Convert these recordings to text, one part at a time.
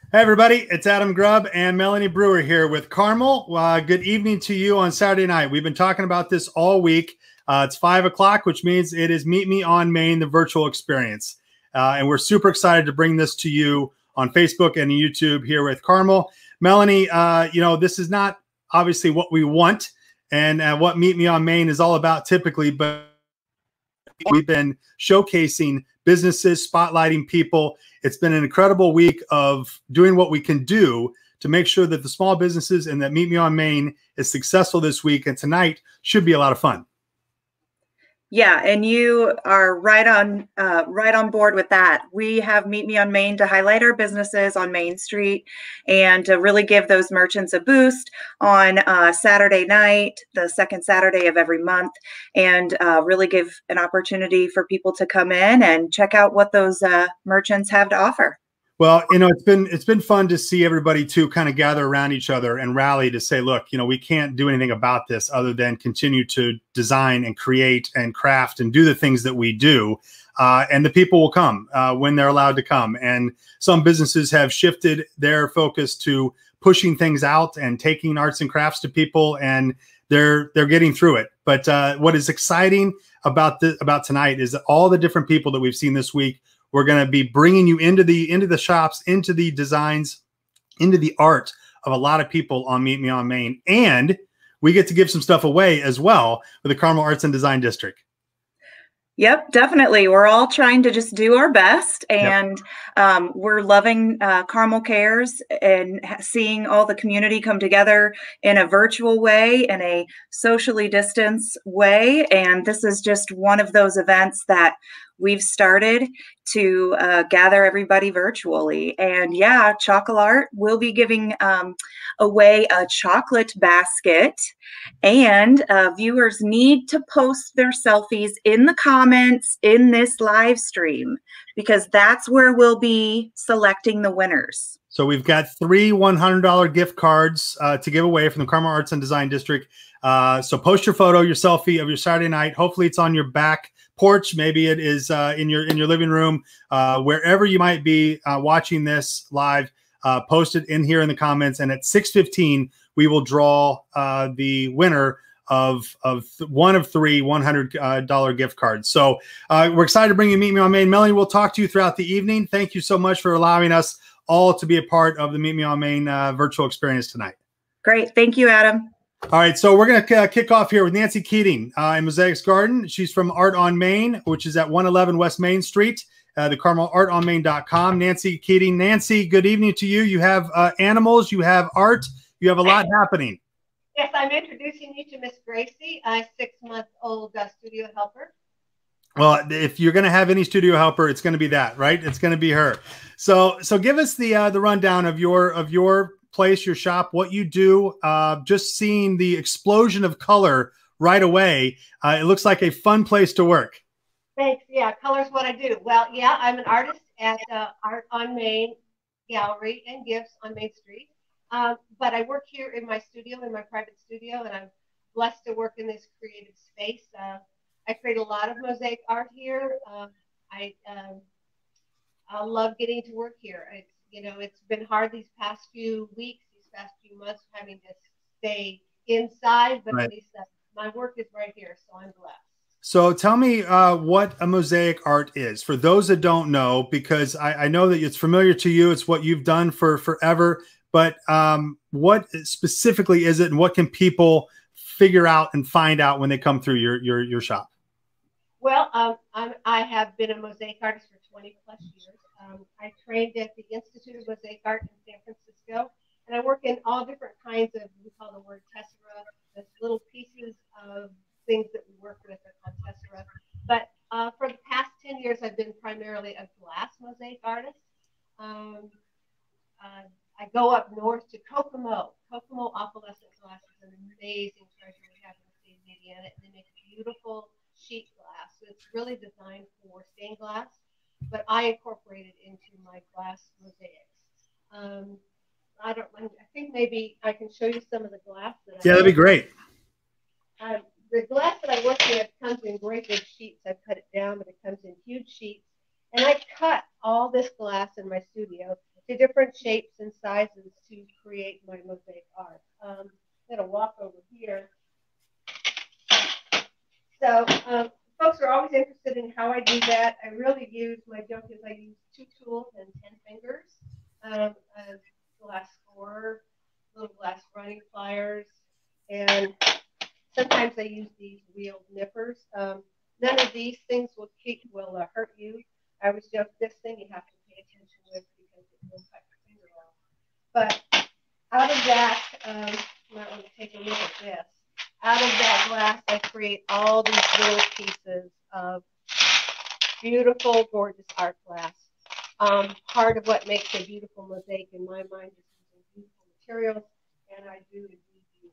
Hey everybody, it's Adam Grubb and Melanie Brewer here with Carmel. Good evening to you on Saturday night. We've been talking about this all week. It's 5 o'clock, which means it is Meet Me on Main, the virtual experience. And we're super excited to bring this to you on Facebook and YouTube here with Carmel. Melanie, this is not obviously what we want and what Meet Me on Main is all about typically, but we've been showcasing businesses, spotlighting people. It's been an incredible week of doing what we can do to make sure that the small businesses and that Meet Me on Main is successful this week. And tonight should be a lot of fun. Yeah, and you are right on board with that. We have Meet Me on Main to highlight our businesses on Main Street and to really give those merchants a boost on Saturday night, the second Saturday of every month, and really give an opportunity for people to come in and check out what those merchants have to offer. Well, it's been fun to see everybody too kind of gather around each other and rally to say, look, we can't do anything about this other than continue to design and create and craft and do the things that we do. And the people will come when they're allowed to come. And some businesses have shifted their focus to pushing things out and taking arts and crafts to people, and they're getting through it. But what is exciting about tonight is that all the different people that we've seen this week, we're going to be bringing you into the shops, into the designs, into the art of a lot of people on Meet Me on Main. And we get to give some stuff away as well with the Carmel Arts and Design District. Yep, definitely. We're all trying to just do our best, and we're loving Carmel Cares and seeing all the community come together in a virtual way, in a socially distanced way. And this is just one of those events that we've started to gather everybody virtually. And yeah, Xchocol'Art will be giving away a chocolate basket, and viewers need to post their selfies in the comments in this live stream, because that's where we'll be selecting the winners. So we've got 3 $100 gift cards to give away from the Carmel Arts and Design District. So post your photo, your selfie of your Saturday night. Hopefully it's on your back porch. Maybe it is in your living room, wherever you might be watching this live. Post it in here in the comments, and at 6:15 we will draw the winner of one of 3 $100 gift cards. So we're excited to bring you Meet Me on Main. Melanie, we'll talk to you throughout the evening. Thank you so much for allowing us all to be a part of the Meet Me on Main virtual experience tonight. Great. Thank you, Adam. All right, so we're going to kick off here with Nancy Keating in Mosaic's Garden. She's from Art on Main, which is at 111 West Main Street, the CarmelArtOnMain.com. Nancy Keating. Nancy, good evening to you. You have animals, you have art, you have a lot happening. Yes, I'm introducing you to Miss Gracie, a 6-month-old studio helper. Well, if you're going to have any studio helper, it's going to be that, right? It's going to be her. So give us the rundown of your place, your shop, what you do. Just seeing the explosion of color right away, it looks like a fun place to work. Thanks. Yeah, color's what I do. Well, yeah, I'm an artist at Art on Main Gallery and Gifts on Main Street. But I work here in my studio, in my private studio, and I'm blessed to work in this creative space. I create a lot of mosaic art here. I love getting to work here. It's been hard these past few weeks, these past few months, having to stay inside, but at least my work is right here, so I'm blessed. So tell me what a mosaic art is, for those that don't know, because I know that it's familiar to you. It's what you've done for forever, but what specifically is it, and what can people figure out and find out when they come through your shop? Well, I have been a mosaic artist for 20+ years. I trained at the Institute of Mosaic Art in San Francisco, and I work in all different kinds of, we call the word tessera, the little pieces of things that we work with are called tessera. But for the past 10 years, I've been primarily a glass mosaic artist. I go up north to Kokomo. Kokomo opalescent glass is an amazing treasure we have in the state of Indiana. They make beautiful sheet glass. So it's really designed for stained glass, but I incorporate it into my glass mosaics. I think maybe I can show you some of the glass that that'd be great. The glass that I work with comes in great big sheets. I cut it down, but it comes in huge sheets. And I cut all this glass in my studio. to different shapes and sizes to create my mosaic art. I'm going to walk over here. So folks are always interested in how I do that. I really use, my joke is I use 2 tools and 10 fingers, a glass scorer, little glass running pliers, and sometimes I use these wheeled nippers. None of these things will hurt you. I was joke, this thing you have to pay attention with because it will cut your finger off. But out of that, you might want to take a look at this. Out of that glass, I create all these little pieces of beautiful, gorgeous art glass. Part of what makes a beautiful mosaic in my mind is using beautiful materials, and I do indeed use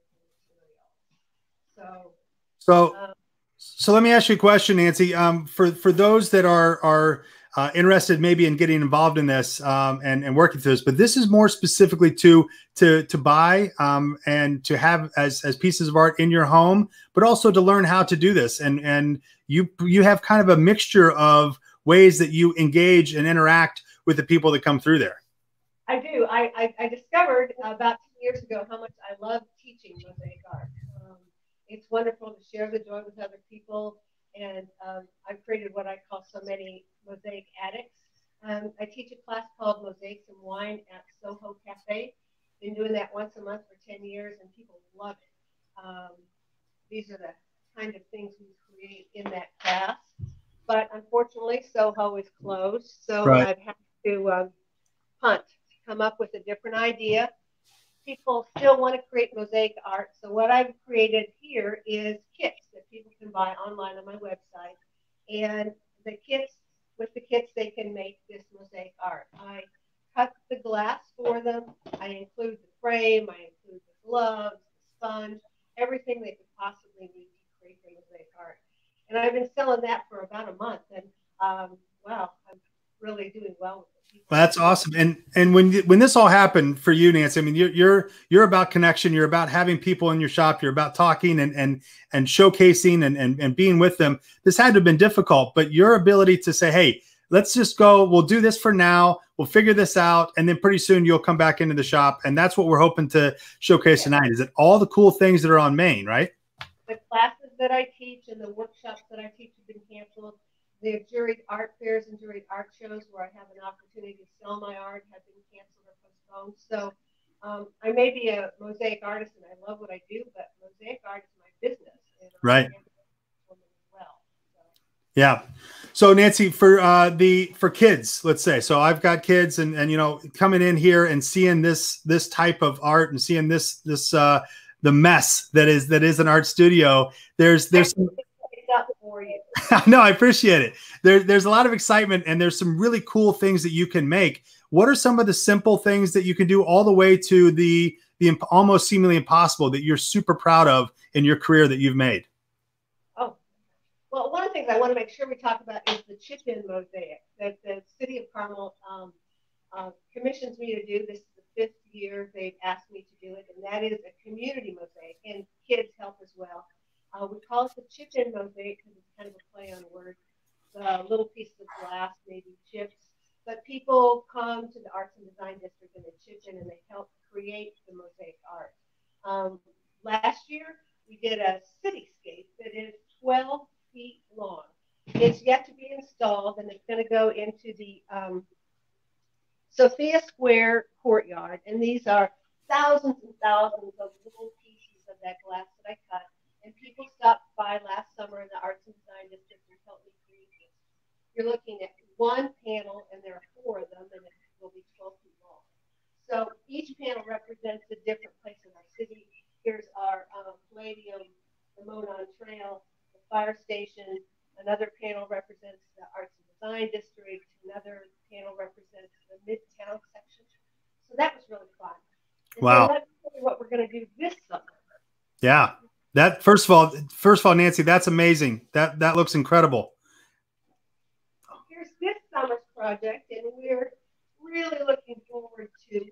beautiful materials. So let me ask you a question, Nancy. For those that are interested maybe in getting involved in this and working through this, but this is more specifically to buy and to have as pieces of art in your home, but also to learn how to do this. And you have kind of a mixture of ways that you engage and interact with the people that come through there. I do. I discovered about 2 years ago how much I love teaching mosaic art. It's wonderful to share the joy with other people, and I've created what I call so many mosaic addicts. I teach a class called Mosaics and Wine at Soho Cafe. Been doing that once a month for 10 years, and people love it. These are the kind of things we create in that class. But unfortunately, Soho is closed, so right. I've had to punt, come up with a different idea. People still want to create mosaic art, so what I've created here is kits that people can buy online on my website. And with the kits, they can make this mosaic art. I cut the glass for them. I include the frame. I include the gloves, the sponge, everything they could possibly need to create the mosaic art. And I've been selling that for about a month, and wow, I'm really doing well with it. Well, that's awesome. And when this all happened for you, Nancy, I mean, you're about connection. You're about having people in your shop. You're about talking and showcasing and being with them. This had to have been difficult, but your ability to say, hey, let's just go, we'll do this for now. We'll figure this out. And then pretty soon you'll come back into the shop. And that's what we're hoping to showcase tonight, is that all the cool things that are on Main, right? The classes that I teach and the workshops that I teach have been canceled. The juried art fairs and juried art shows where I have an opportunity to sell my art have been canceled or postponed. So I may be a mosaic artist and I love what I do, but mosaic art is my business. And right. Well, so. Yeah. So Nancy, for kids, let's say, so I've got kids and you know, coming in here and seeing this type of art and seeing this the mess that is an art studio. There's some, up for you. no, I appreciate it. There's a lot of excitement and there's some really cool things that you can make. What are some of the simple things that you can do all the way to the almost seemingly impossible that you're super proud of in your career that you've made? Oh, well, one of the things I want to make sure we talk about is the chip-in mosaic that the city of Carmel commissions me to do. This is the 5th year they've asked me to do it, and that is a community mosaic, and kids help as well. We call it the chip-in mosaic because it's kind of a play on words. The little pieces of glass, maybe chips. But people come to the Arts and Design District and they chip in and they help create the mosaic art. Last year, we did a cityscape that is 12 feet long. It's yet to be installed, and it's going to go into the Sophia Square courtyard. And these are thousands and thousands of little pieces of that glass that I cut. And people stopped by last summer in the Arts and Design District and helped me create this. You're looking at one panel, and there are 4 of them, and it will be 12 feet long. So each panel represents a different place in our city. Here's our Palladium, the Monon Trail, the fire station. Another panel represents the Arts and Design District. Another panel represents the Midtown section. So that was really fun. And wow. so let's see what we're going to do this summer. Yeah. That first of all, Nancy, that's amazing. That looks incredible. Here's this summer's project, and we're really looking forward to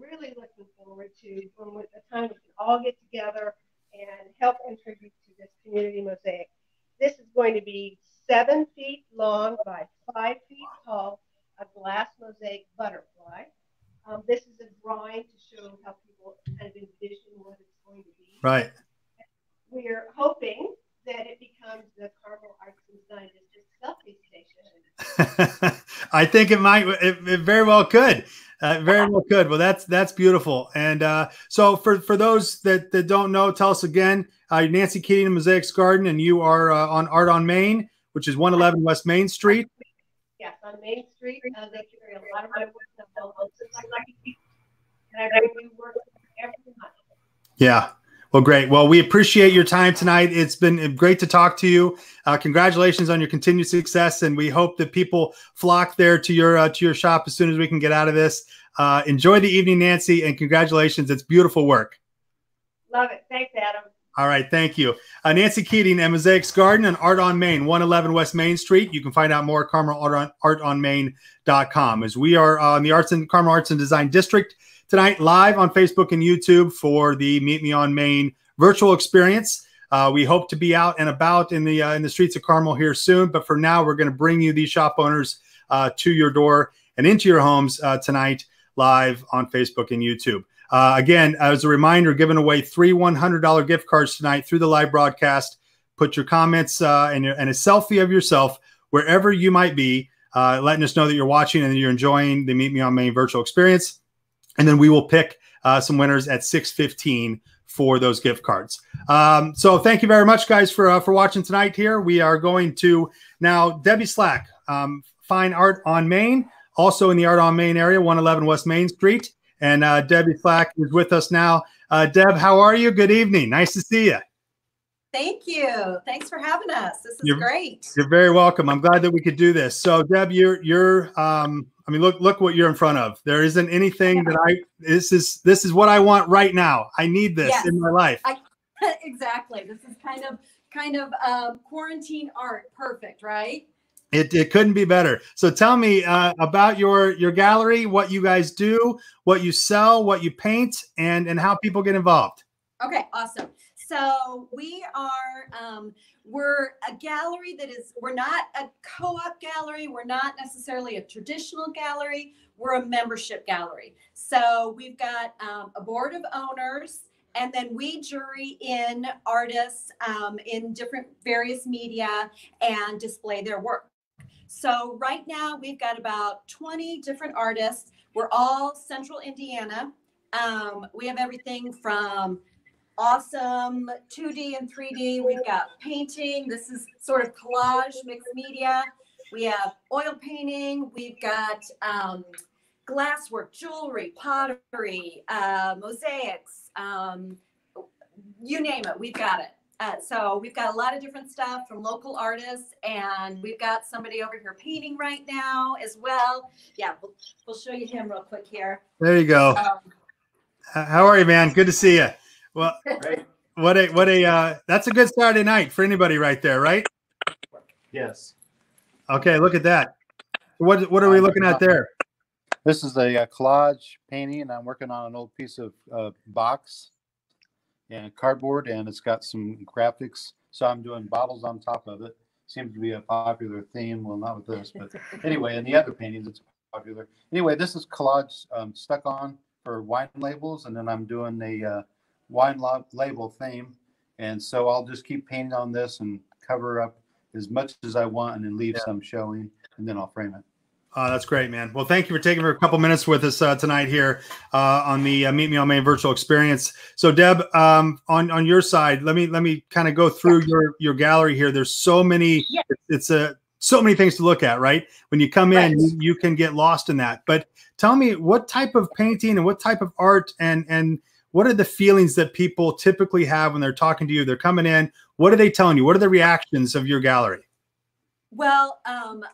when the time we can all get together and help contribute to this community mosaic. This is going to be 7 feet long by 5 feet tall, a glass mosaic butterfly. Right. We're hoping that it becomes the Carmel Arts Design District selfie station. I think it might. It very well could. Very well could. Well, that's beautiful. And so for those that don't know, tell us again. Nancy Keating and Mosaic's Garden, and you are on Art on Main, which is 111 West Main Street. Yes, on Main Street. They carry a lot of my work. And I bring new work every month. Yeah. Well, great. Well, we appreciate your time tonight. It's been great to talk to you. Congratulations on your continued success, and we hope that people flock there to your shop as soon as we can get out of this. Enjoy the evening, Nancy, and congratulations. It's beautiful work. Love it. Thanks, Adam. All right. Thank you. Nancy Keating and Mosaic's Garden and Art on Main, 111 West Main Street. You can find out more at carmelartonmain.com. As we are on the Carmel Arts and Design District tonight, live on Facebook and YouTube for the Meet Me on Main virtual experience. We hope to be out and about in the streets of Carmel here soon. But for now, we're going to bring you these shop owners to your door and into your homes tonight, live on Facebook and YouTube. Again, as a reminder, giving away 3 $100 gift cards tonight through the live broadcast. Put your comments and a selfie of yourself wherever you might be, letting us know that you're watching and that you're enjoying the Meet Me on Main virtual experience. And then we will pick some winners at 6:15 for those gift cards. So thank you very much, guys, for watching tonight here. We are going to now Debbie Slack, Fine Art on Main, also in the Art on Main area, 111 West Main Street. And Debbie Slack is with us now. Deb, how are you? Good evening. Nice to see you. Thank you. Thanks for having us. This is great. You're very welcome. I'm glad that we could do this. So, Deb, you're I mean, look what you're in front of. There isn't anything that this is what I want right now. I need this in my life. Exactly. This is kind of quarantine art. Perfect, right? It couldn't be better. So tell me about your gallery, what you guys do, what you sell, what you paint, and how people get involved. Okay, awesome. So we are we're a gallery we're not a co-op gallery. We're not necessarily a traditional gallery. We're a membership gallery. So we've got a board of owners, and then we jury in artists in different various media and display their work. So right now we've got about 20 different artists. We're all Central Indiana. We have everything from awesome 2D and 3D. We've got painting. This is sort of collage, mixed media. We have oil painting. We've got glasswork, jewelry, pottery, mosaics, you name it, we've got it. So we've got a lot of different stuff from local artists, and we've got somebody over here painting right now as well. Yeah, we'll show you him real quick here. There you go. How are you, man? Good to see you. Well, what a that's a good Saturday night for anybody right there, right? Yes. Okay, look at that. What are we looking at there? This is a collage painting, and I'm working on an old piece of box and cardboard, and it's got some graphics. So I'm doing bottles on top of it. Seems to be a popular theme. Well, not with this, but anyway, in the other paintings, it's popular. Anyway, this is collage stuck on for wine labels, and then I'm doing a wine label theme. And so I'll just keep painting on this and cover up as much as I want, and then leave some showing, and then I'll frame it. That's great, man. Well, thank you for taking a couple minutes with us tonight here on the Meet Me on Main virtual experience. So, Deb, on your side, let me kind of go through your gallery here. There's so many. It's so many things to look at, right? When you come in, you can get lost in that. But tell me, what type of painting and what type of art and what are the feelings that people typically have when they're talking to you? They're coming in. What are they telling you? What are the reactions of your gallery? Well,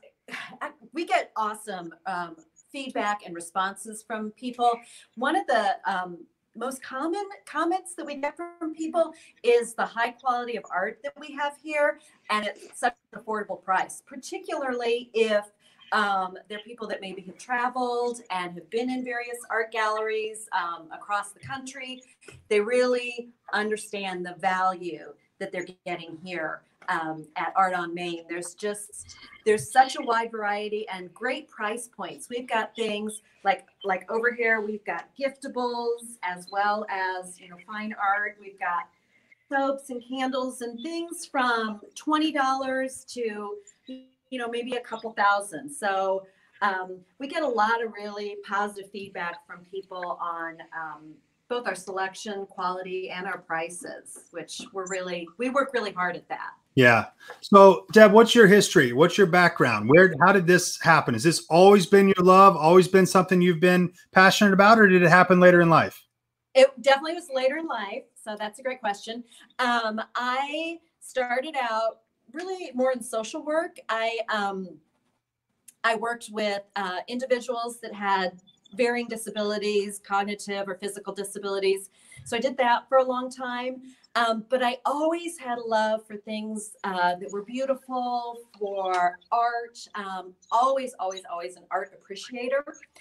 we get awesome feedback and responses from people. One of the most common comments that we get from people is the high quality of art that we have here, and it's such an affordable price, particularly if they're people that maybe have traveled and have been in various art galleries across the country. They really understand the value that they're getting here at Art on Main. There's such a wide variety and great price points. We've got things like over here, we've got giftables as well as, fine art. We've got soaps and candles and things from $20 to, maybe a couple thousand. So we get a lot of really positive feedback from people on both our selection, quality, and our prices, which we work really hard at that. Yeah. So Deb, what's your history? What's your background? How did this happen? Has this always been your love? Always been something you've been passionate about, or did it happen later in life? It definitely was later in life. So that's a great question. I started out really more in social work. I worked with individuals that had varying disabilities, cognitive or physical disabilities. So I did that for a long time. But I always had a love for things that were beautiful, for art, always an art appreciator.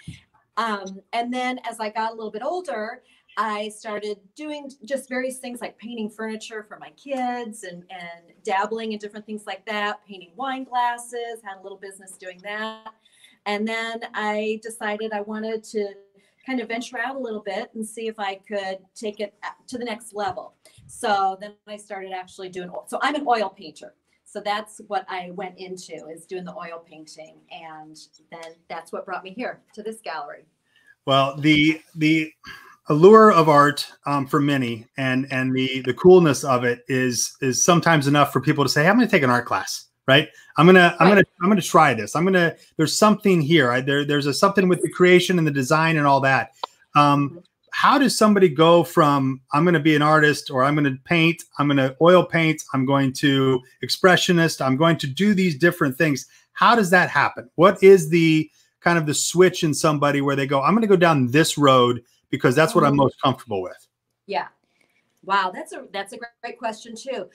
And then as I got a little bit older, I started doing just various things like painting furniture for my kids and dabbling in different things like that, painting wine glasses, had a little business doing that. And then I decided I wanted to kind of venture out a little bit and see if I could take it to the next level. So then I started actually doing, so I'm an oil painter. So that's what I went into, is doing the oil painting. And then that's what brought me here to this gallery. Well, the allure of art for many and the coolness of it is sometimes enough for people to say, hey, I'm going to take an art class, right? I'm going to try this. There's something here. There's something with the creation and the design and all that. How does somebody go from, I'm going to be an artist, or I'm going to paint, I'm going to oil paint, I'm going to expressionist, I'm going to do these different things? How does that happen? What is the kind of the switch in somebody where they go, I'm going to go down this road because that's what I'm most comfortable with? Yeah. Wow. That's a great question too.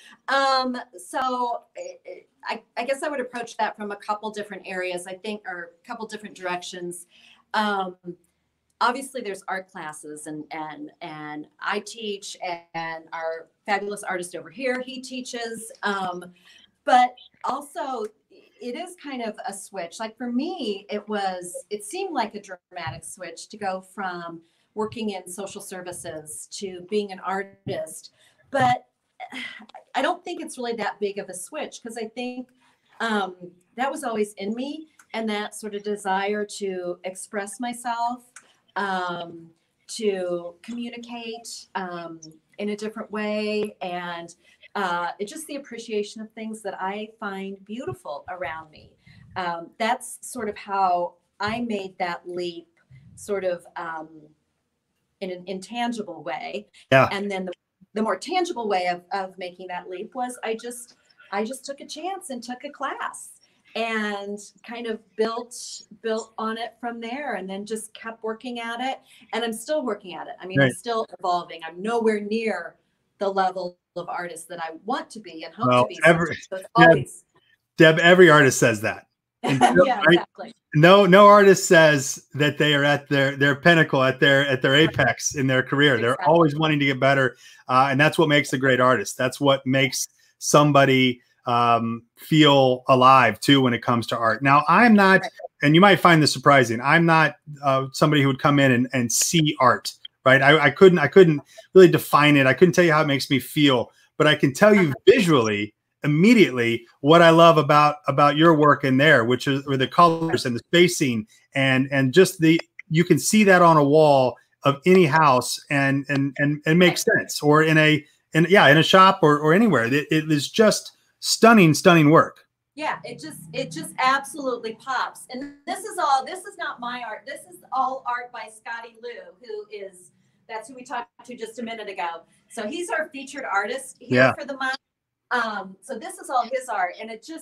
So I guess I would approach that from a couple different areas, I think, or a couple different directions. Obviously there's art classes and I teach, and our fabulous artist over here, he teaches. But also it is kind of a switch. Like for me, it seemed like a dramatic switch to go from working in social services to being an artist. But I don't think it's really that big of a switch, because I think that was always in me, and that sort of desire to express myself, to communicate in a different way, and it's just the appreciation of things that I find beautiful around me. That's sort of how I made that leap, sort of in an intangible way. Yeah. And then the more tangible way of making that leap was I just took a chance and took a class and kind of built on it from there, and then just kept working at it. And I'm still working at it. I mean, right. I'm still evolving. I'm nowhere near the level of artist that I want to be and hope to be. So it's always... Deb, every artist says that. Yeah, right? Exactly. No artist says that they are at their pinnacle, at their apex in their career. Exactly. They're always wanting to get better, and that's what makes a great artist. That's what makes somebody feel alive too when it comes to art. Now, I'm not, right. And you might find this surprising, I'm not somebody who would come in and see art, right? I couldn't really define it. I couldn't tell you how it makes me feel, but I can tell you visually immediately what I love about your work in there, which is the colors and the spacing and just you can see that on a wall of any house and makes sense, or in a shop or anywhere. It is just stunning work. Yeah, it just absolutely pops. And this is not my art. This is all art by Scotty Lou, that's who we talked to just a minute ago. So he's our featured artist here for the month. So this is all his art, and it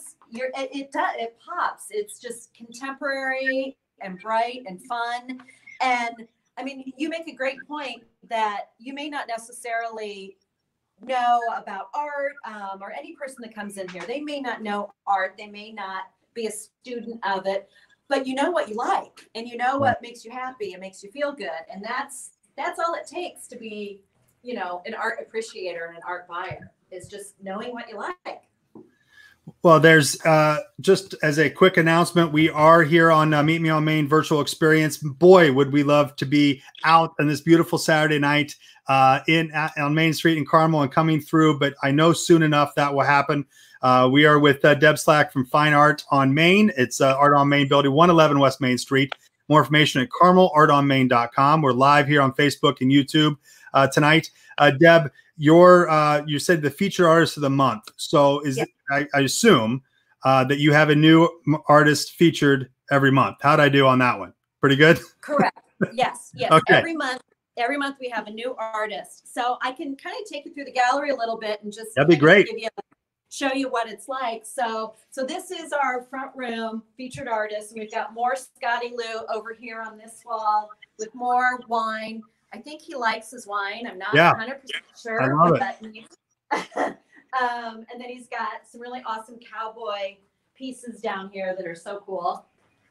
pops. It's just contemporary and bright and fun. And I mean, you make a great point that you may not necessarily know about art, or any person that comes in here, they may not know art. They may not be a student of it, but you know what you like, and you know what makes you happy and makes you feel good. And that's all it takes to be, an art appreciator and an art buyer, is just knowing what you like. Well, there's just as a quick announcement, we are here on Meet Me on Main virtual experience. Boy, would we love to be out on this beautiful Saturday night on Main Street in Carmel and coming through, but I know soon enough that will happen. We are with Deb Slack from Fine Art on Main. It's Art on Main building, 111 West Main Street. More information at carmelartonmain.com. We're live here on Facebook and YouTube tonight. Deb, you said the featured artist of the month. So is it, I assume that you have a new artist featured every month. How'd I do on that one? Pretty good? Correct. Yes. Yes. Okay. Every month we have a new artist. So I can kind of take you through the gallery a little bit and just that'd be great. Show you what it's like. So this is our front room featured artist. We've got more Scotty Lou over here on this wall with more wine. I think he likes his wine. I'm not 100% sure. I love it. And then he's got some really awesome cowboy pieces down here that are so cool.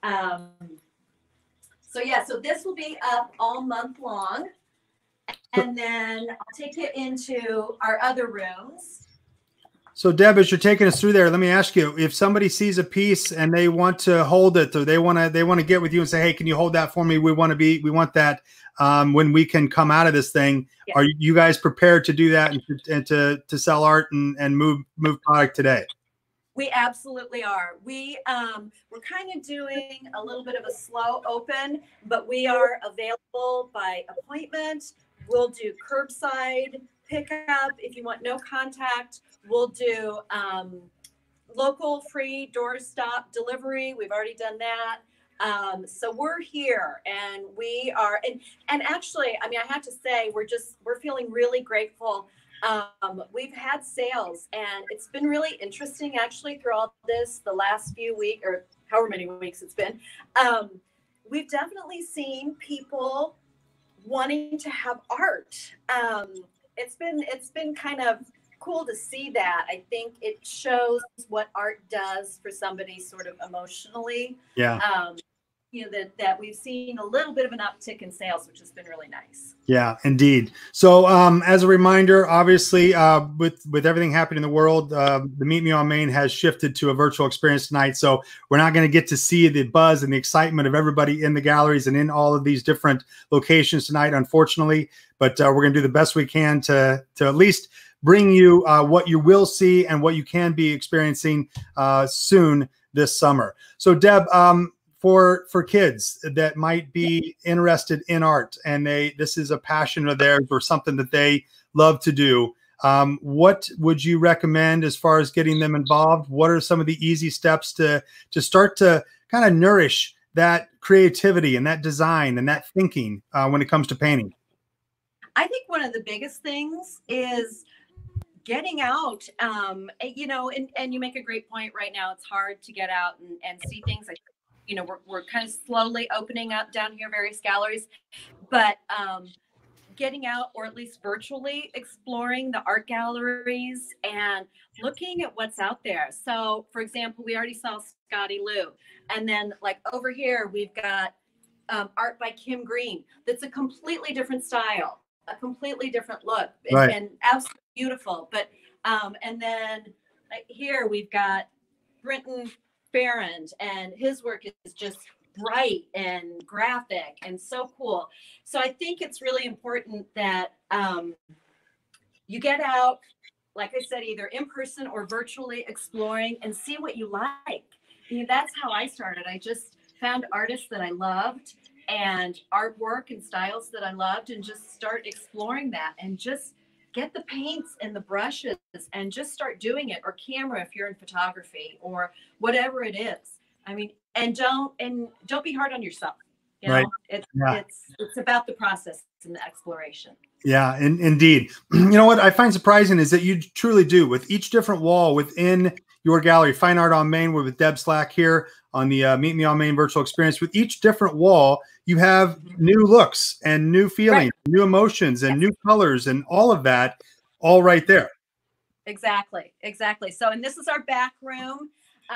So this will be up all month long. And then I'll take you into our other rooms. So Deb, as you're taking us through there, let me ask you, if somebody sees a piece and they want to hold it, or they want to get with you and say, hey, can you hold that for me? We want that when we can come out of this thing. Yes. Are you guys prepared to do that and to sell art and move product today? We absolutely are. We're kind of doing a little bit of a slow open, but we are available by appointment. We'll do curbside pickup if you want no contact. We'll do local free doorstop delivery. We've already done that. So we're here and we are, and actually, I mean, I have to say, we're feeling really grateful. We've had sales and it's been really interesting actually through all this, the last few weeks or however many weeks it's been. We've definitely seen people wanting to have art. It's been kind of cool to see that. I think it shows what art does for somebody sort of emotionally. Yeah. That we've seen a little bit of an uptick in sales, which has been really nice. Yeah, indeed. So as a reminder, obviously, with everything happening in the world, the Meet Me on Main has shifted to a virtual experience tonight. So we're not going to get to see the buzz and the excitement of everybody in the galleries and in all of these different locations tonight, unfortunately. But we're going to do the best we can to at least bring you what you will see and what you can be experiencing soon this summer. So Deb, for kids that might be interested in art and this is a passion of theirs or something that they love to do, what would you recommend as far as getting them involved? What are some of the easy steps to start to kind of nourish that creativity and that design and that thinking when it comes to painting? I think one of the biggest things is getting out, and you make a great point right now. It's hard to get out and see things. We're kind of slowly opening up down here, various galleries, but getting out, or at least virtually exploring the art galleries and looking at what's out there. So for example, we already saw Scotty Lou. And then like over here, we've got art by Kim Green. That's a completely different style, a completely different look, right. And absolutely beautiful. But and then here we've got Brenton Farrand, and his work is just bright and graphic and so cool. So I think it's really important that you get out, like I said, either in person or virtually exploring and see what you like. That's how I started. I just found artists that I loved and artwork and styles that I loved and just start exploring that and just get the paints and the brushes and just start doing it, or camera if you're in photography or whatever it is. I mean, and don't be hard on yourself. Right. It's about the process and the exploration. Yeah, indeed. You know what I find surprising is that you truly do, with each different wall within your gallery. Fine Art on Main, we're with Deb Slack here on the Meet Me on Main virtual experience. With each different wall, you have new looks and new feelings, right. New emotions and new colors and all of that, all right there. Exactly. So, and this is our back room.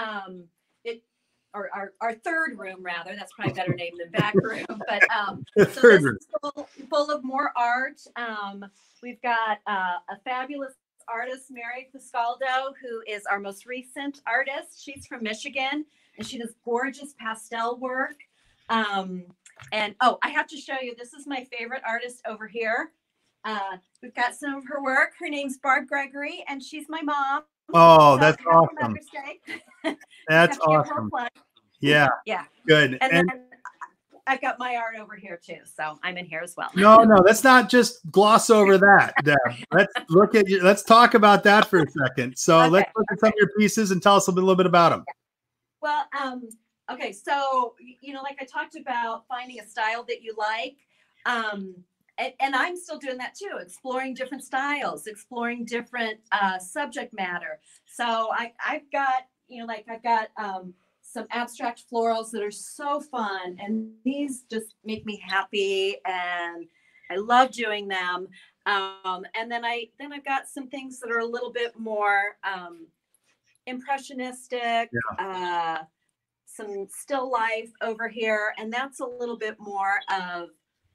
Our third room, rather. That's probably a better name than back room. But so this is full of more art. We've got a fabulous artist, Mary Fiscaldo, who is our most recent artist. She's from Michigan, and she does gorgeous pastel work. And oh, I have to show you, this is my favorite artist over here. We've got some of her work. Her name's Barb Gregory, and she's my mom. Oh, so that's awesome. Mother's Day. That's awesome. Yeah. Yeah. Good. And then I've got my art over here too, so I'm in here as well. No, let's not just gloss over that, Deb. Let's talk about that for a second. So let's look at some of your pieces and tell us a little bit about them. Well, okay, so like I talked about finding a style that you like, and I'm still doing that too, exploring different styles, exploring different subject matter. So I've got some abstract florals that are so fun, and these just make me happy, and I love doing them. And then I've got some things that are a little bit more impressionistic, some still life over here, and that's a little bit more of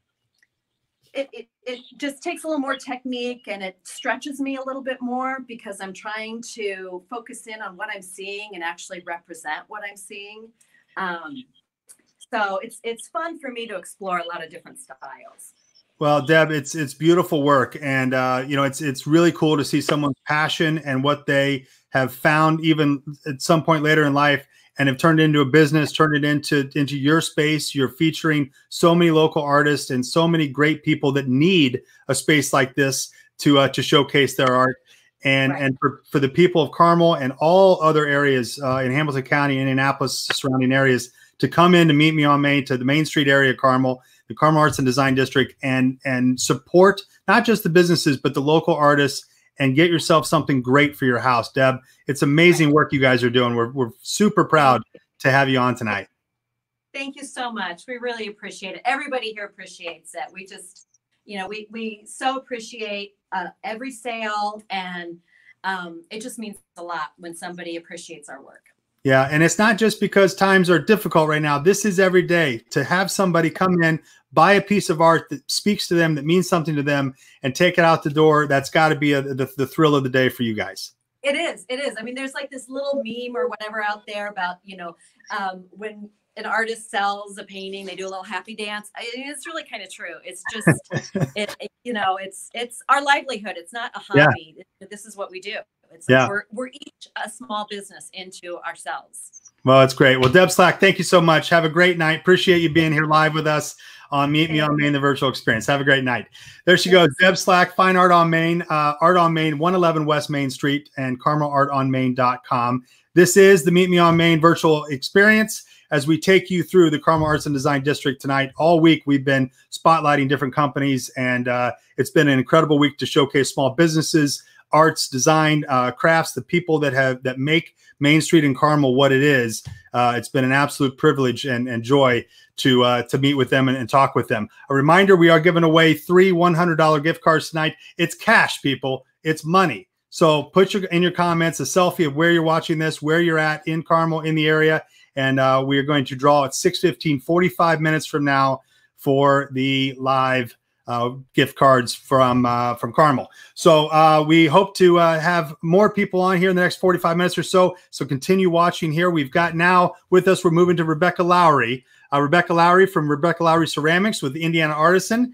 it just takes a little more technique, and it stretches me a little bit more because I'm trying to focus in on what I'm seeing and actually represent what I'm seeing. So it's fun for me to explore a lot of different styles. Well, Deb, it's beautiful work, and it's really cool to see someone's passion and what they have found even at some point later in life, and have turned into a business, turned it into your space. You're featuring so many local artists and so many great people that need a space like this to showcase their art. And for the people of Carmel and all other areas in Hamilton County, Indianapolis, surrounding areas, to come in to Meet Me on Main, to the Main Street area of Carmel, the Carmel Arts and Design District, and support not just the businesses, but the local artists, and get yourself something great for your house. Deb, it's amazing work you guys are doing. We're super proud to have you on tonight. Thank you so much. We really appreciate it. Everybody here appreciates it. We just, we so appreciate every sale, and it just means a lot when somebody appreciates our work. Yeah, and it's not just because times are difficult right now. This is every day. To have somebody come in, buy a piece of art that speaks to them, that means something to them, and take it out the door, that's got to be the thrill of the day for you guys. It is. It is. I mean, there's like this little meme or whatever out there about, when an artist sells a painting, they do a little happy dance. It's really kind of true. It's just, it's our livelihood. It's not a hobby. Yeah. This is what we do. It's like we're each a small business into ourselves. Well, it's great. Well, Deb Slack, thank you so much. Have a great night. Appreciate you being here live with us on Meet Me on Main, the virtual experience. Have a great night. There she goes, Deb Slack, Fine Art on Main, 111 West Main Street, and CarmelArtOnMain.com. This is the Meet Me on Main virtual experience as we take you through the Carmel Arts and Design District tonight. All week, we've been spotlighting different companies, and it's been an incredible week to showcase small businesses, arts, design, crafts, the people that make Main Street in Carmel what it is. It's been an absolute privilege and joy to meet with them and talk with them. A reminder, we are giving away 3 $100 gift cards tonight. It's cash, people. It's money. So put in your comments a selfie of where you're watching this, where you're at in Carmel, in the area, and we are going to draw at 6:15, 45 minutes from now, for the live gift cards from Carmel. So we hope to have more people on here in the next 45 minutes or so. So continue watching here. We've got now with us, we're moving to Rebecca Lowery. Rebecca Lowery from Rebecca Lowery Ceramics with Indiana Artisan,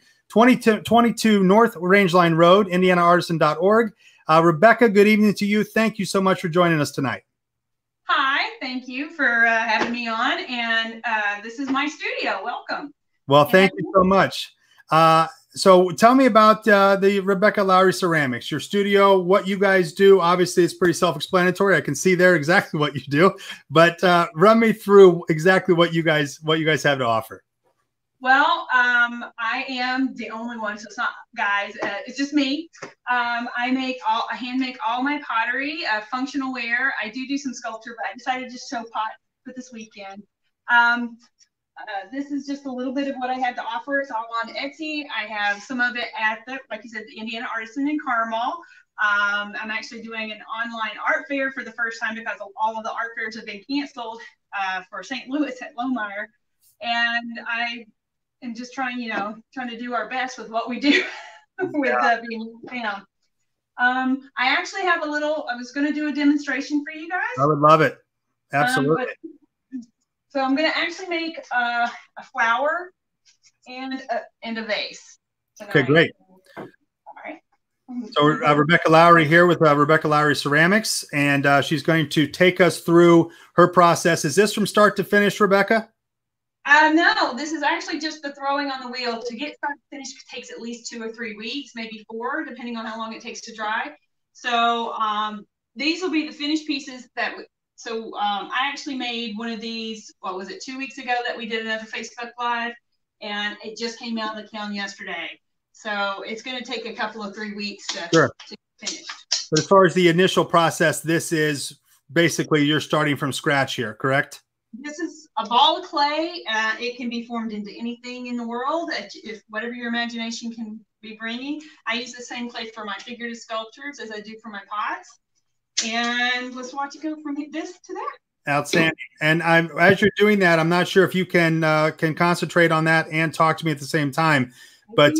22 North Rangeline Road, indianaartisan.org. Rebecca, good evening to you. Thank you so much for joining us tonight. Hi, thank you for having me on. And this is my studio. Welcome. Well, thank you so much. So tell me about the Rebecca Lowery Ceramics, your studio, what you guys do. Obviously, it's pretty self-explanatory. I can see there exactly what you do, but run me through exactly what you guys have to offer. Well, I am the only one, so it's not guys. It's just me. I hand make all my pottery, functional ware. I do some sculpture, but I decided to just show pot for this weekend. This is just a little bit of what I had to offer. It's all on Etsy. I have some of it at like you said, the Indiana Artisan in Carmel. I'm actually doing an online art fair for the first time because all of the art fairs have been canceled for St. Louis at Lohmeyer. And I am just trying to do our best with what we do with being down. I actually have a little, I was going to do a demonstration for you guys. I would love it. Absolutely. So I'm going to actually make a flower and a vase tonight. Okay, great. All right. So Rebecca Lowery here with Rebecca Lowery Ceramics, and she's going to take us through her process. Is this from start to finish, Rebecca? No, this is actually just the throwing on the wheel. To get start to finish takes at least 2 or 3 weeks, maybe 4, depending on how long it takes to dry. So these will be the finished pieces that. I actually made one of these. What was it? 2 weeks ago that we did another Facebook Live, and it just came out of the kiln yesterday. So it's going to take a couple of 3 weeks to finish. But as far as the initial process, this is basically you're starting from scratch here, correct? This is a ball of clay. It can be formed into anything in the world, if whatever your imagination can be bringing. I use the same clay for my figurative sculptures as I do for my pots. And let's watch it go from this to that. Outstanding. And as you're doing that, I'm not sure if you can concentrate on that and talk to me at the same time. But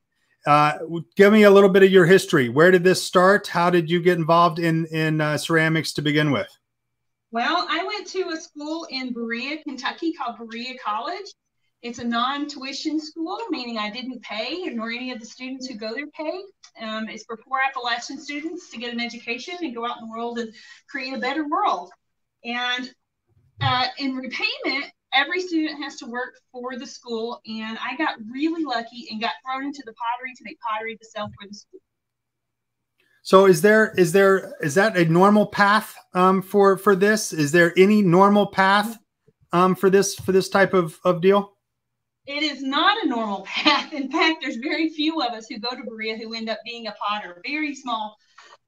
give me a little bit of your history. Where did this start? How did you get involved in ceramics to begin with? Well, I went to a school in Berea, Kentucky called Berea College. It's a non-tuition school, meaning I didn't pay, nor any of the students who go there pay. It's for poor Appalachian students to get an education and go out in the world and create a better world. And in repayment, every student has to work for the school. And I got really lucky and got thrown into the pottery to make pottery to sell for the school. So is that a normal path for this? Is there any normal path for this type of deal? It is not a normal path. In fact, there's very few of us who go to Berea who end up being a potter. Very small,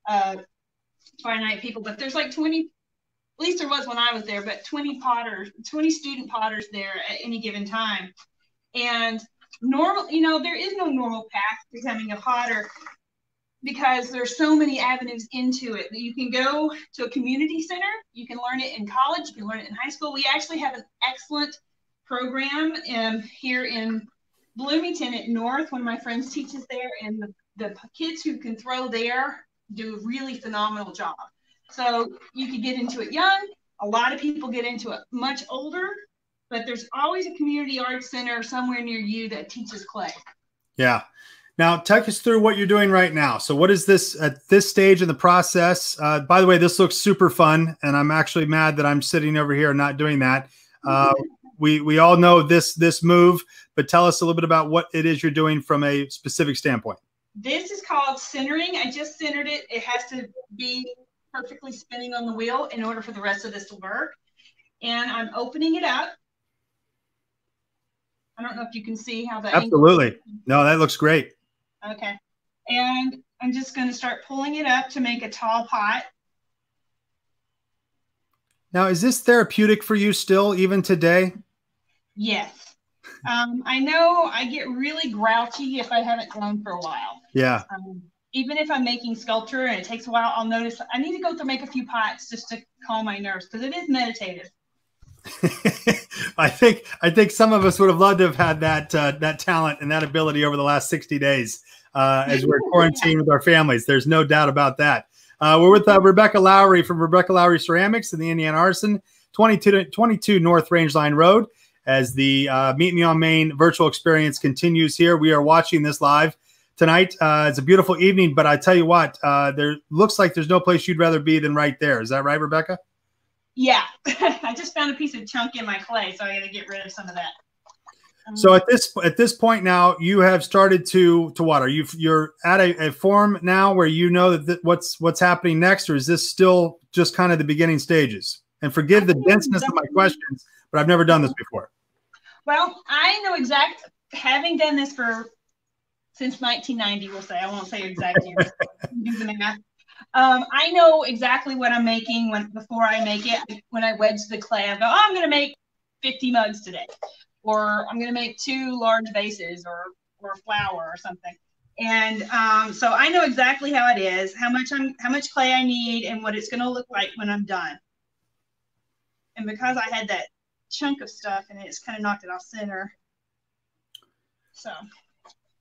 finite people. But there's like 20, at least there was when I was there, but 20 student potters there at any given time. And there is no normal path to becoming a potter, because there's so many avenues into it. You can go to a community center. You can learn it in college. You can learn it in high school. We actually have an excellent program here in Bloomington at North. One of my friends teaches there, and the kids who can throw there do a really phenomenal job. So you could get into it young. A lot of people get into it much older, but there's always a community arts center somewhere near you that teaches clay. Yeah. Now, take us through what you're doing right now. So what is this at this stage in the process? By the way, this looks super fun, and I'm actually mad that I'm sitting over here and not doing that. We all know this move, but tell us a little bit about what it is you're doing from a specific standpoint. This is called centering. I just centered it. It has to be perfectly spinning on the wheel in order for the rest of this to work. And I'm opening it up. I don't know if you can see how that. Absolutely. No, that looks great. Okay. And I'm just going to start pulling it up to make a tall pot. Now, is this therapeutic for you still, even today? Yes. I know I get really grouchy if I haven't grown for a while. Yeah. Even if I'm making sculpture and it takes a while, I'll notice I need to go through make a few pots just to calm my nerves, because it is meditative. I think some of us would have loved to have had that talent and that ability over the last 60 days as we're quarantined with our families. There's no doubt about that. We're with Rebecca Lowery from Rebecca Lowery Ceramics in the Indiana Artisan, 22 North Rangeline Road. As the Meet Me on Main virtual experience continues here, we are watching this live tonight. It's a beautiful evening, but I tell you what, there looks like there's no place you'd rather be than right there. Is that right, Rebecca? Yeah, I just found a piece of chunk in my clay, so I got to get rid of some of that. So at this point now, you have started to what? You're at a form now where you know that what's happening next, or is this still just kind of the beginning stages? And forgive the denseness of my questions, but I've never done this before. Well, I know having done this since 1990, we'll say. I won't say exact years. Do the math. I know exactly what I'm making before I make it. When I wedge the clay, I go, oh, I'm going to make 50 mugs today, or I'm going to make 2 large vases, or a flower or something. And so I know exactly how it is, how much clay I need, and what it's going to look like when I'm done. And because I had that chunk of stuff and it's kind of knocked it off center. So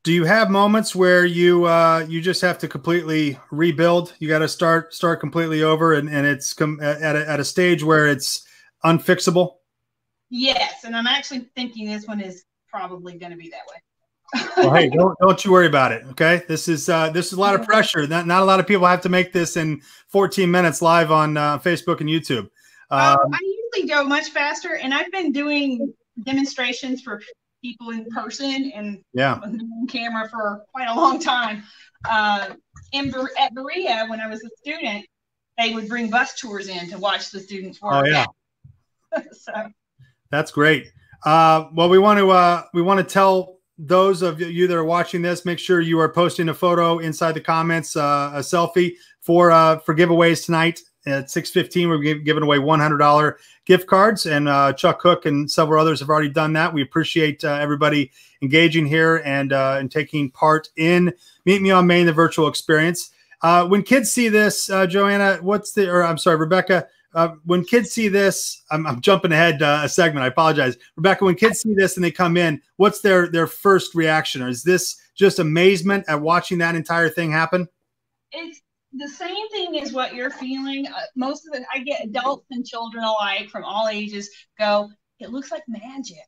Do you have moments where you you just have to completely rebuild? You got to start completely over, and it's at a stage where it's unfixable? Yes, and I'm actually thinking this one is probably going to be that way. Well, hey, don't you worry about it. Okay, this is a lot of pressure. Not a lot of people have to make this in 14 minutes live on Facebook and YouTube. I usually go much faster, and I've been doing demonstrations for people in person and on camera for quite a long time. And at Berea, when I was a student, they would bring bus tours in to watch the students work. Oh yeah, so that's great. Well, we want to tell those of you that are watching this, make sure you are posting a photo inside the comments, a selfie for giveaways tonight at 6:15. We're giving away $100 gift cards, and Chuck Cook and several others have already done that. We appreciate everybody engaging here and taking part in Meet Me on Main, the virtual experience. When kids see this, Joanna, Rebecca, when kids see this, I'm jumping ahead a segment. I apologize. Rebecca, when kids see this and they come in, what's their first reaction? Or is this just amazement at watching that entire thing happen? It's the same thing as what you're feeling. Most of it, I get adults and children alike from all ages go, it looks like magic.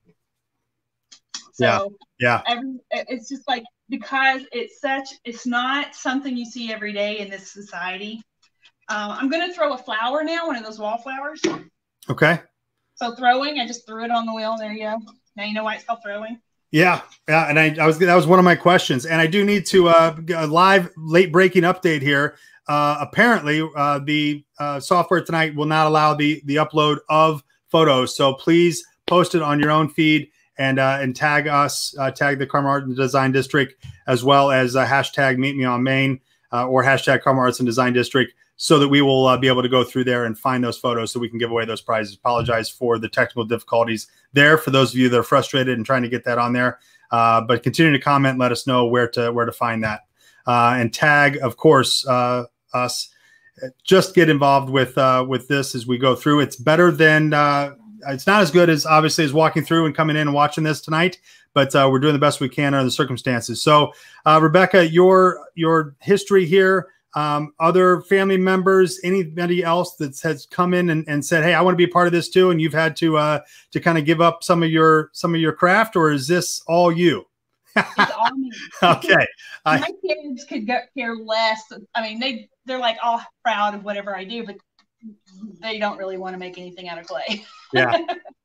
So yeah. It's just like, because it's not something you see every day in this society. I'm going to throw a flower now, one of those wallflowers. Okay. So throwing, I just threw it on the wheel. There you go. Now you know why it's called throwing. Yeah. And that was one of my questions. And I do need to a live late breaking update here. Apparently, the software tonight will not allow the upload of photos. So please post it on your own feed and tag us, tag the Carmel Art Design District, as well as hashtag Meet Me on Main or hashtag Carmel Arts and Design District, so that we will be able to go through there and find those photos so we can give away those prizes. Apologize for the technical difficulties there for those of you that are frustrated and trying to get that on there. But continue to comment and let us know where to find that. And tag, of course, us. Just get involved with this as we go through. It's better than, it's not as good as obviously as walking through and coming in and watching this tonight, but we're doing the best we can under the circumstances. So Rebecca, your history here, other family members, anybody else that has come in and said, hey, I want to be a part of this too, and you've had to kind of give up some of your craft, or is this all you? It's all me. Okay. My kids could care less. I mean, they're like all proud of whatever I do, but they don't really want to make anything out of clay. Yeah.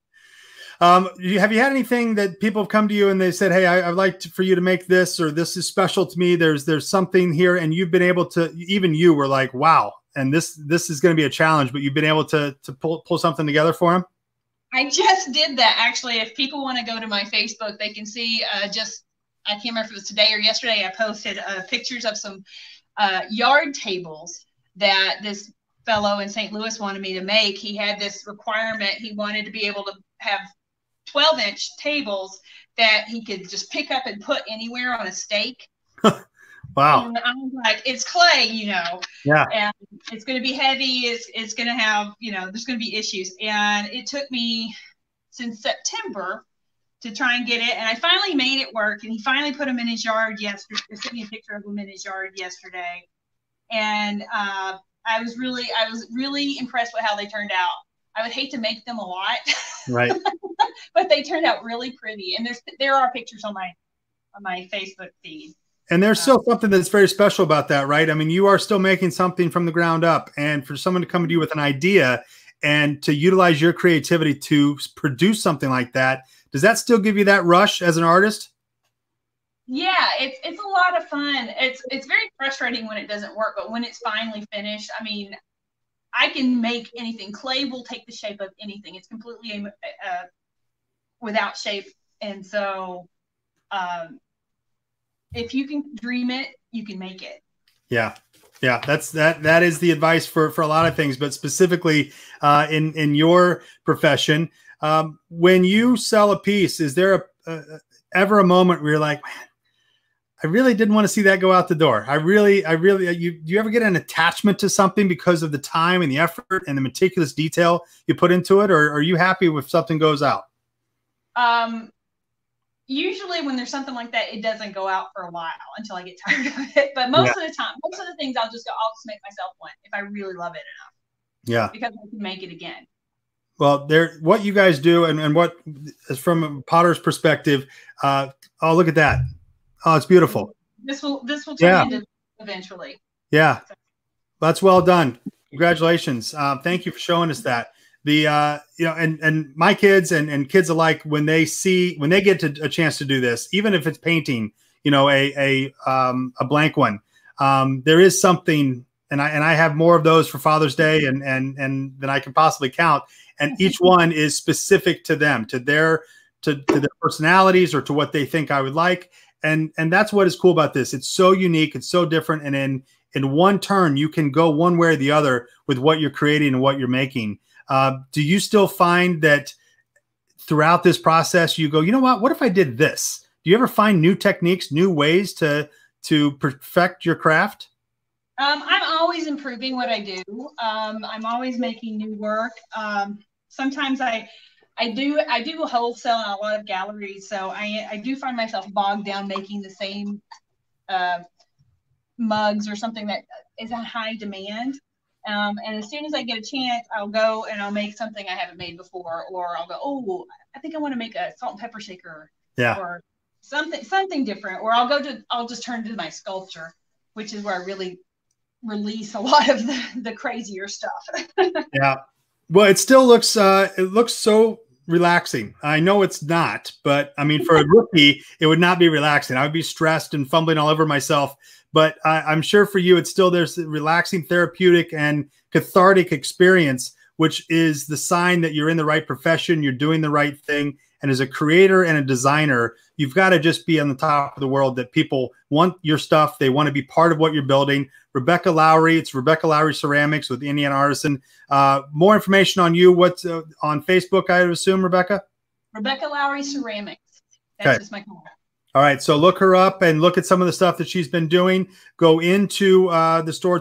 Have you had anything that people have come to you and they said, hey, I'd like for you to make this, or this is special to me. There's something here, and you've been able to, even you were like, wow, and this is going to be a challenge, but you've been able to pull something together for them? I just did that. Actually, if people want to go to my Facebook, they can see I can't remember if it was today or yesterday, I posted pictures of some yard tables that this fellow in St. Louis wanted me to make. He had this requirement. He wanted to be able to have 12-inch tables that he could just pick up and put anywhere on a stake. Wow. And I'm like, it's clay, Yeah. And it's going to be heavy. It's going to have, there's going to be issues. And it took me since September to try and get it. And I finally made it work. And he finally put them in his yard yesterday. He sent me a picture of them in his yard yesterday. And I was really impressed with how they turned out. I would hate to make them a lot, right? But they turned out really pretty. And there are pictures on my Facebook feed. And there's still something that's very special about that, right? I mean, you are still making something from the ground up, and for someone to come to you with an idea and to utilize your creativity to produce something like that, does that still give you that rush as an artist? Yeah, it's a lot of fun. It's very frustrating when it doesn't work, but when it's finally finished, I mean, I can make anything. Clay will take the shape of anything. It's completely without shape. And so if you can dream it, you can make it. Yeah. Yeah, that is the advice for a lot of things, but specifically in your profession, when you sell a piece, is there ever a moment where you're like, man, I really didn't want to see that go out the door. Do you ever get an attachment to something because of the time and the effort and the meticulous detail you put into it, or are you happy if something goes out? usually when there's something like that, it doesn't go out for a while until I get tired of it. But most of the time, most of the things I'll just make myself one if I really love it enough. Yeah. Because I can make it again. Well, what you guys do and what is from a potter's perspective, oh, look at that. Oh, it's beautiful. This will turn into eventually. Yeah. That's well done. Congratulations. Thank you for showing us that. The you know, and my kids and kids alike, when they get a chance to do this, even if it's painting, you know, a blank one, there is something, and I have more of those for Father's Day and than I can possibly count. And each one is specific to them, to their personalities, or to what they think I would like. And that's what is cool about this. It's so unique. It's so different. And in one turn, you can go one way or the other with what you're creating and what you're making. Do you still find that throughout this process, you go, you know what if I did this? Do you ever find new techniques, new ways to perfect your craft? I'm always improving what I do. I'm always making new work. Sometimes I do wholesale in a lot of galleries, so I do find myself bogged down making the same mugs or something that is in high demand. And as soon as I get a chance, I'll go and I'll make something I haven't made before, or I'll go, oh, I think I want to make a salt and pepper shaker, or something different, or I'll just turn to my sculpture, which is where I really release a lot of the crazier stuff. Yeah. Well, it still looks so relaxing. I know it's not, but I mean, for a rookie, it would not be relaxing. I would be stressed and fumbling all over myself. But I'm sure for you, there's a relaxing, therapeutic, and cathartic experience, which is the sign that you're in the right profession, you're doing the right thing. And as a creator and a designer, you've got to just be on the top of the world, that people want your stuff. They want to be part of what you're building. Rebecca Lowry, it's Rebecca Lowry Ceramics with Indiana Artisan. More information on you. What's on Facebook, I would assume, Rebecca? Rebecca Lowry Ceramics. That's just my comment. All right, so look her up and look at some of the stuff that she's been doing. Go into the store,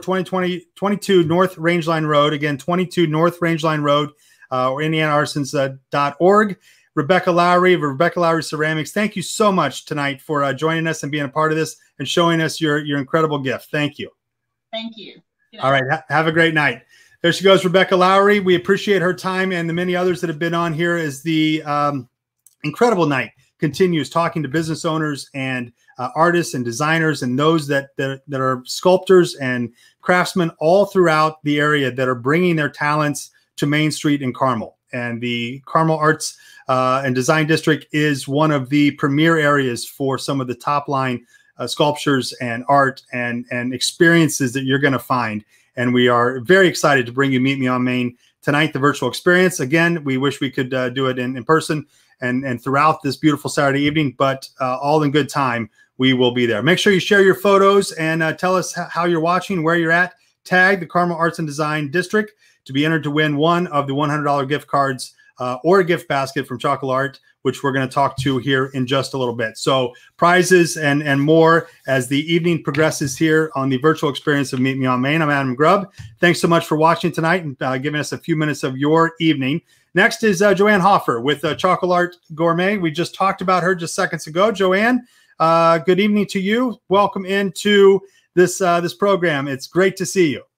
22 North Rangeline Road. Again, 22 North Rangeline Road, or IndianaArtisans.org. Rebecca Lowry of Rebecca Lowry Ceramics, thank you so much tonight for joining us and being a part of this and showing us your incredible gift. Thank you. Thank you. All right, have a great night. There she goes, Rebecca Lowry. We appreciate her time and the many others that have been on here as the incredible night continues, talking to business owners and artists and designers and those that are sculptors and craftsmen all throughout the area that are bringing their talents to Main Street in Carmel. And the Carmel Arts and Design District is one of the premier areas for some of the top line sculptures and art and experiences that you're going to find. And we are very excited to bring you Meet Me on Main tonight, the virtual experience. Again, we wish we could do it in person and throughout this beautiful Saturday evening, but all in good time, we will be there. Make sure you share your photos and tell us how you're watching, where you're at. Tag the Carmel Arts and Design District to be entered to win one of the $100 gift cards or a gift basket from Xchocol'Art, which we're going to talk to here in just a little bit. So prizes and more as the evening progresses here on the virtual experience of Meet Me on Main. I'm Adam Grubb. Thanks so much for watching tonight and giving us a few minutes of your evening. Next is Joanne Hoffer with Xchocol'Art Gourmet. We just talked about her just seconds ago. Joanne, good evening to you. Welcome into this program. It's great to see you.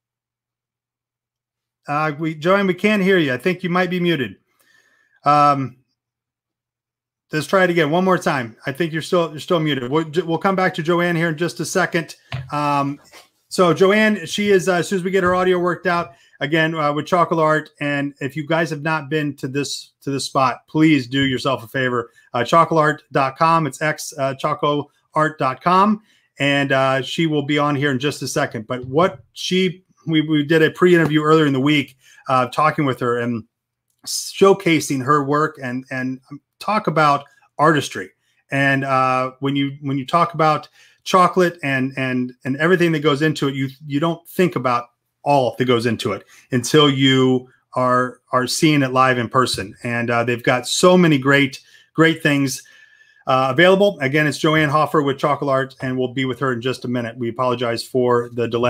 Joanne, we can't hear you. I think you might be muted. Let's try it again one more time. I think you're still muted. We'll come back to Joanne here in just a second. So Joanne, she is as soon as we get her audio worked out again with Xchocol'Art. And if you guys have not been to this spot, please do yourself a favor. Xchocol'Art.com. It's Xchocol'Art.com, and she will be on here in just a second. But we did a pre-interview earlier in the week, talking with her and showcasing her work and talk about artistry. And when you talk about chocolate and everything that goes into it, you don't think about all that goes into it until you are seeing it live in person. And they've got so many great things available. Again, it's Joanne Hoffer with Xchocol'Art, and we'll be with her in just a minute. We apologize for the delay.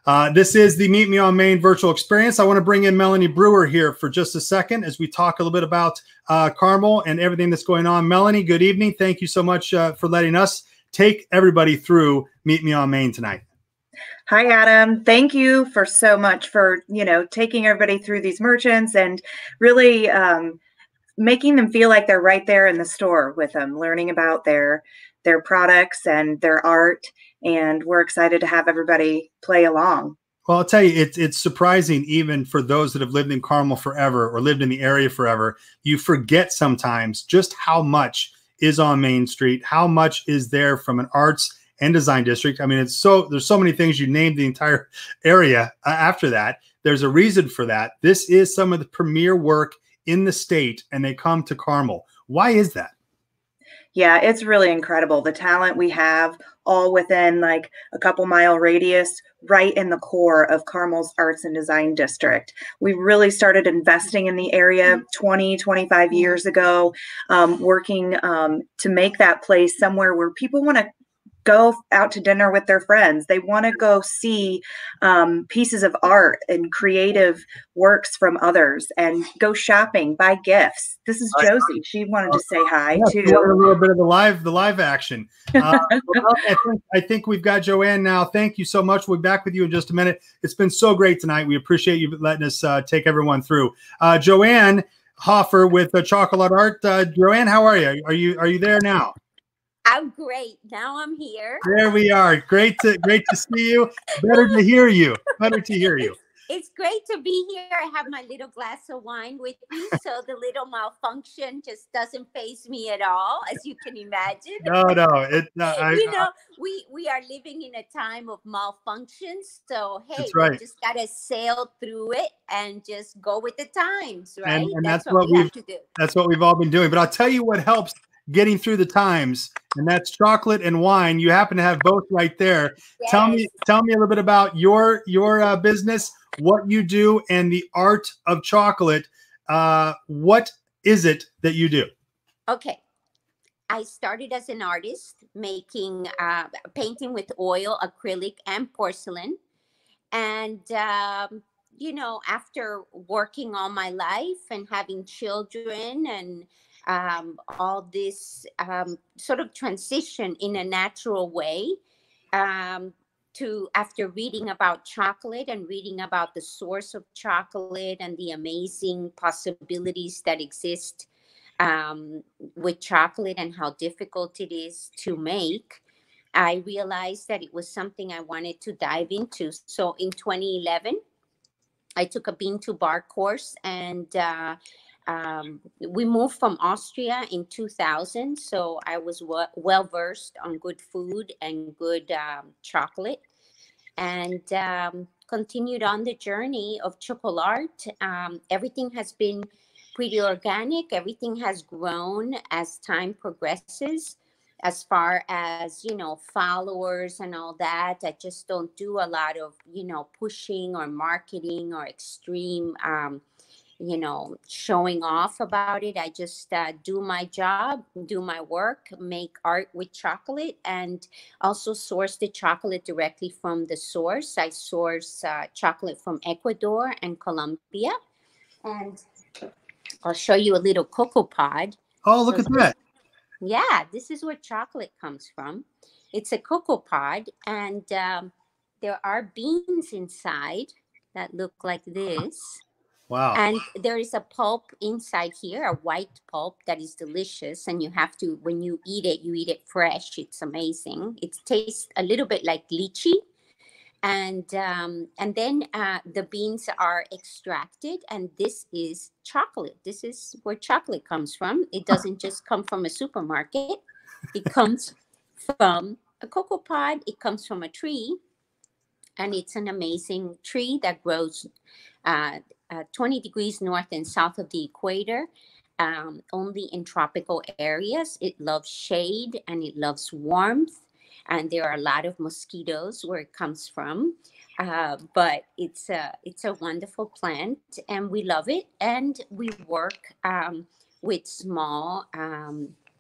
This is the Meet Me on Main virtual experience. I want to bring in Melanie Brewer here for just a second as we talk a little bit about Carmel and everything that's going on. Melanie, good evening. Thank you so much for letting us take everybody through Meet Me on Main tonight. Hi, Adam. Thank you for so much for, taking everybody through these merchants and really making them feel like they're right there in the store with them, learning about their products and their art. And we're excited to have everybody play along. Well, I'll tell you, it's surprising even for those that have lived in Carmel forever or lived in the area forever. You forget sometimes just how much is on Main Street, how much is there from an arts and design district. I mean, there's so many things. You named the entire area after that. There's a reason for that. This is some of the premier work in the state, and they come to Carmel. Why is that? Yeah, it's really incredible. The talent we have all within like a couple mile radius, right in the core of Carmel's Arts and Design District. We really started investing in the area 20, 25 years ago, working to make that place somewhere where people want to go out to dinner with their friends. They want to go see pieces of art and creative works from others and go shopping, buy gifts. This is Josie. She wanted to say hi too. A little bit of the live action. I think we've got Joanne now. Thank you so much. We'll be back with you in just a minute. It's been so great tonight. We appreciate you letting us take everyone through. Joanne Hoffer with Xchocol'Art. Joanne, how are you? Are you there now? I'm great. Now I'm here. There we are. Great to see you. Better to hear you. Better to hear you. It's great to be here. I have my little glass of wine with me, so the little malfunction just doesn't faze me at all, as you can imagine. No. We are living in a time of malfunctions, so hey, right. We just gotta sail through it and just go with the times, right? And that's what we have to do. That's what we've all been doing. But I'll tell you what helps getting through the times, and that's chocolate and wine. You happen to have both right there. Yes. Tell me a little bit about your business, what you do, and the art of chocolate. What is it that you do? Okay. I started as an artist making painting with oil, acrylic, and porcelain. And, after working all my life and having children and all this sort of transition in a natural way to after reading about chocolate and reading about the source of chocolate and the amazing possibilities that exist with chocolate and how difficult it is to make, I realized that it was something I wanted to dive into. So in 2011, I took a bean to bar course, and we moved from Austria in 2000, so I was well versed on good food and good chocolate, and continued on the journey of Xchocol'Art. Everything has been pretty organic. Everything has grown as time progresses. As far as, followers and all that, I just don't do a lot of, pushing or marketing or extreme showing off about it. I just do my job, do my work, make art with chocolate, and also source the chocolate directly from the source. I source chocolate from Ecuador and Colombia. And I'll show you a little cocoa pod. Oh, look at that. Yeah, this is where chocolate comes from. It's a cocoa pod, and there are beans inside that look like this. Wow. And there is a pulp inside here, a white pulp that is delicious. And you have to, when you eat it fresh. It's amazing. It tastes a little bit like lychee. And then the beans are extracted, and this is chocolate. This is where chocolate comes from. It doesn't just come from a supermarket. It comes from a cocoa pod. It comes from a tree, and it's an amazing tree that grows 20 degrees north and south of the equator, only in tropical areas. It loves shade and it loves warmth. And there are a lot of mosquitoes where it comes from, but it's a wonderful plant, and we love it. And we work with small,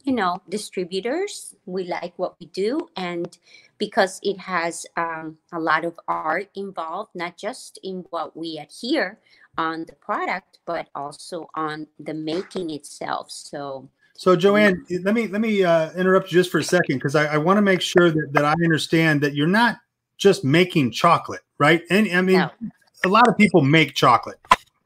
distributors. We like what we do, and because it has a lot of art involved, not just in what we adhere on the product, but also on the making itself. So Joanne, let me interrupt you just for a second, because I want to make sure that I understand that you're not just making chocolate, right? And I mean, No. a lot of people make chocolate.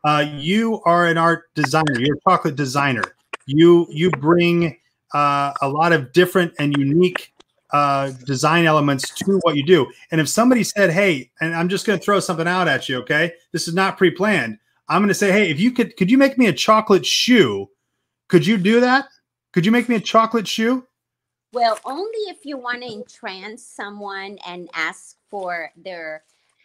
You are an art designer. You're a chocolate designer. You bring a lot of different and unique design elements to what you do. And if somebody said, "Hey," and I'm just going to throw something out at you, okay? This is not pre-planned. I'm going to say, "Hey, if you could you make me a chocolate shoe? Could you do that? Could you make me a chocolate shoe?" Well, only if you want to entrance someone and ask for their,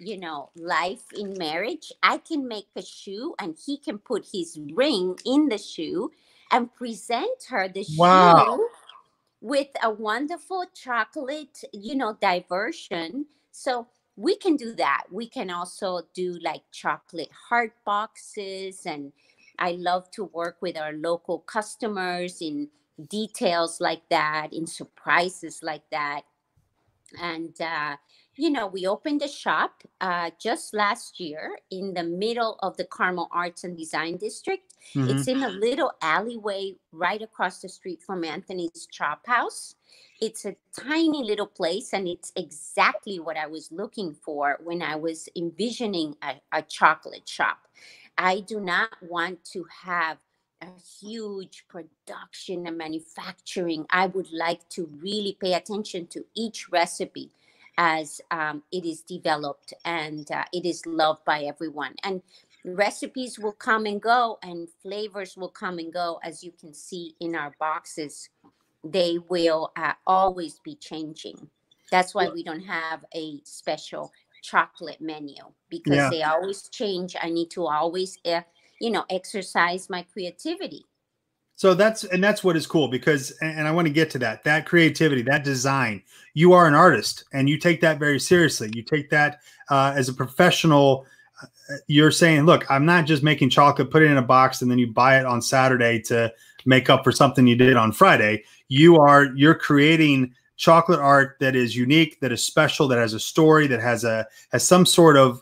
life in marriage. I can make a shoe and he can put his ring in the shoe and present her the Wow. shoe with a wonderful chocolate, diversion. So we can do that. We can also do like chocolate heart boxes. And I love to work with our local customers in details like that, in surprises like that. And, we opened a shop just last year in the middle of the Carmel Arts and Design District. Mhm. It's in a little alleyway right across the street from Anthony's Chop House. It's a tiny little place, and it's exactly what I was looking for when I was envisioning a chocolate shop. I do not want to have a huge production and manufacturing. I would like to really pay attention to each recipe as it is developed and it is loved by everyone. And recipes will come and go, and flavors will come and go. As you can see in our boxes, they will always be changing. That's why we don't have a special chocolate menu, because they always change. I need to always exercise my creativity. So that's what is cool, because, and I want to get to that creativity, that design. You are an artist, and you take that very seriously. You take that as a professional. You're saying, look, I'm not just making chocolate, put it in a box, and then you buy it on Saturday to make up for something you did on Friday. You're creating chocolate art that is unique, that is special, that has a story, that has some sort of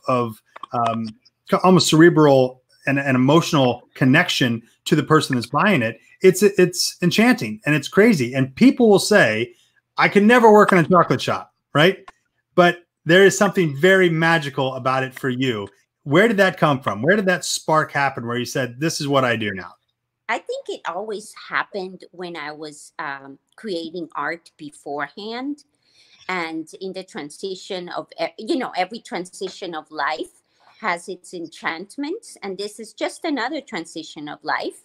almost cerebral and an emotional connection to the person that's buying it. It's enchanting and it's crazy. And people will say, "I can never work in a chocolate shop," right? But there is something very magical about it for you. Where did that come from? Where did that spark happen where you said, "This is what I do now"? I think it always happened when I was creating art beforehand. And in the transition of, every transition of life has its enchantments. And this is just another transition of life.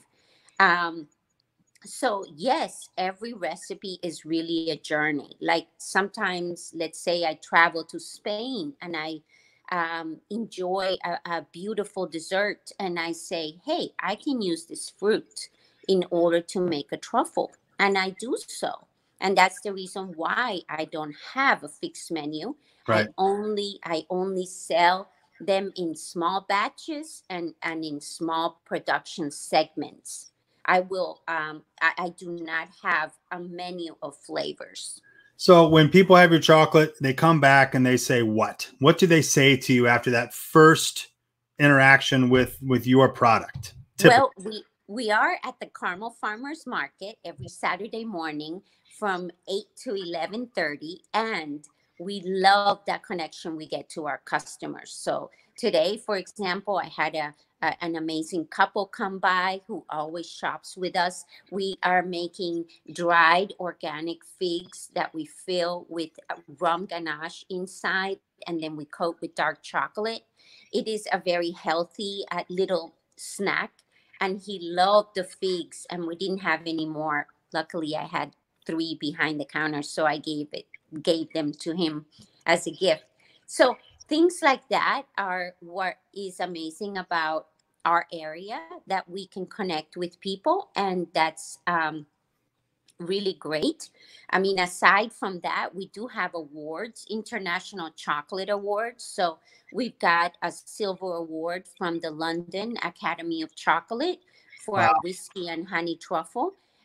So yes, every recipe is really a journey. Like sometimes, let's say I travel to Spain and I enjoy a beautiful dessert, and I say, "Hey, I can use this fruit in order to make a truffle," and I do so. And that's the reason why I don't have a fixed menu. Right. I only sell them in small batches and in small production segments. I do not have a menu of flavors. So when people have your chocolate, they come back and they say, what do they say to you after that first interaction with your product? Typically? Well, we are at the Carmel Farmers Market every Saturday morning from 8 to 11:30, and we love that connection we get to our customers. So today, for example, I had an amazing couple come by who always shops with us. We are making dried organic figs that we fill with rum ganache inside, and then we coat with dark chocolate. It is a very healthy little snack, and he loved the figs, and we didn't have any more. Luckily, I had 3 behind the counter, so I gave them to him as a gift. So things like that are what is amazing about our area, that we can connect with people, and that's really great. I mean, aside from that, we do have awards, International Chocolate Awards. So we've got a silver award from the London Academy of Chocolate for our whiskey and honey truffle.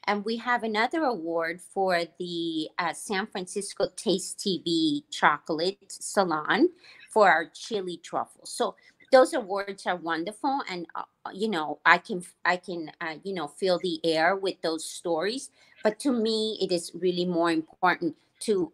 And we have another award for the San Francisco Taste TV Chocolate Salon for our chili truffles. So those awards are wonderful, and you know, I can you know, fill the air with those stories. But to me, it is really more important to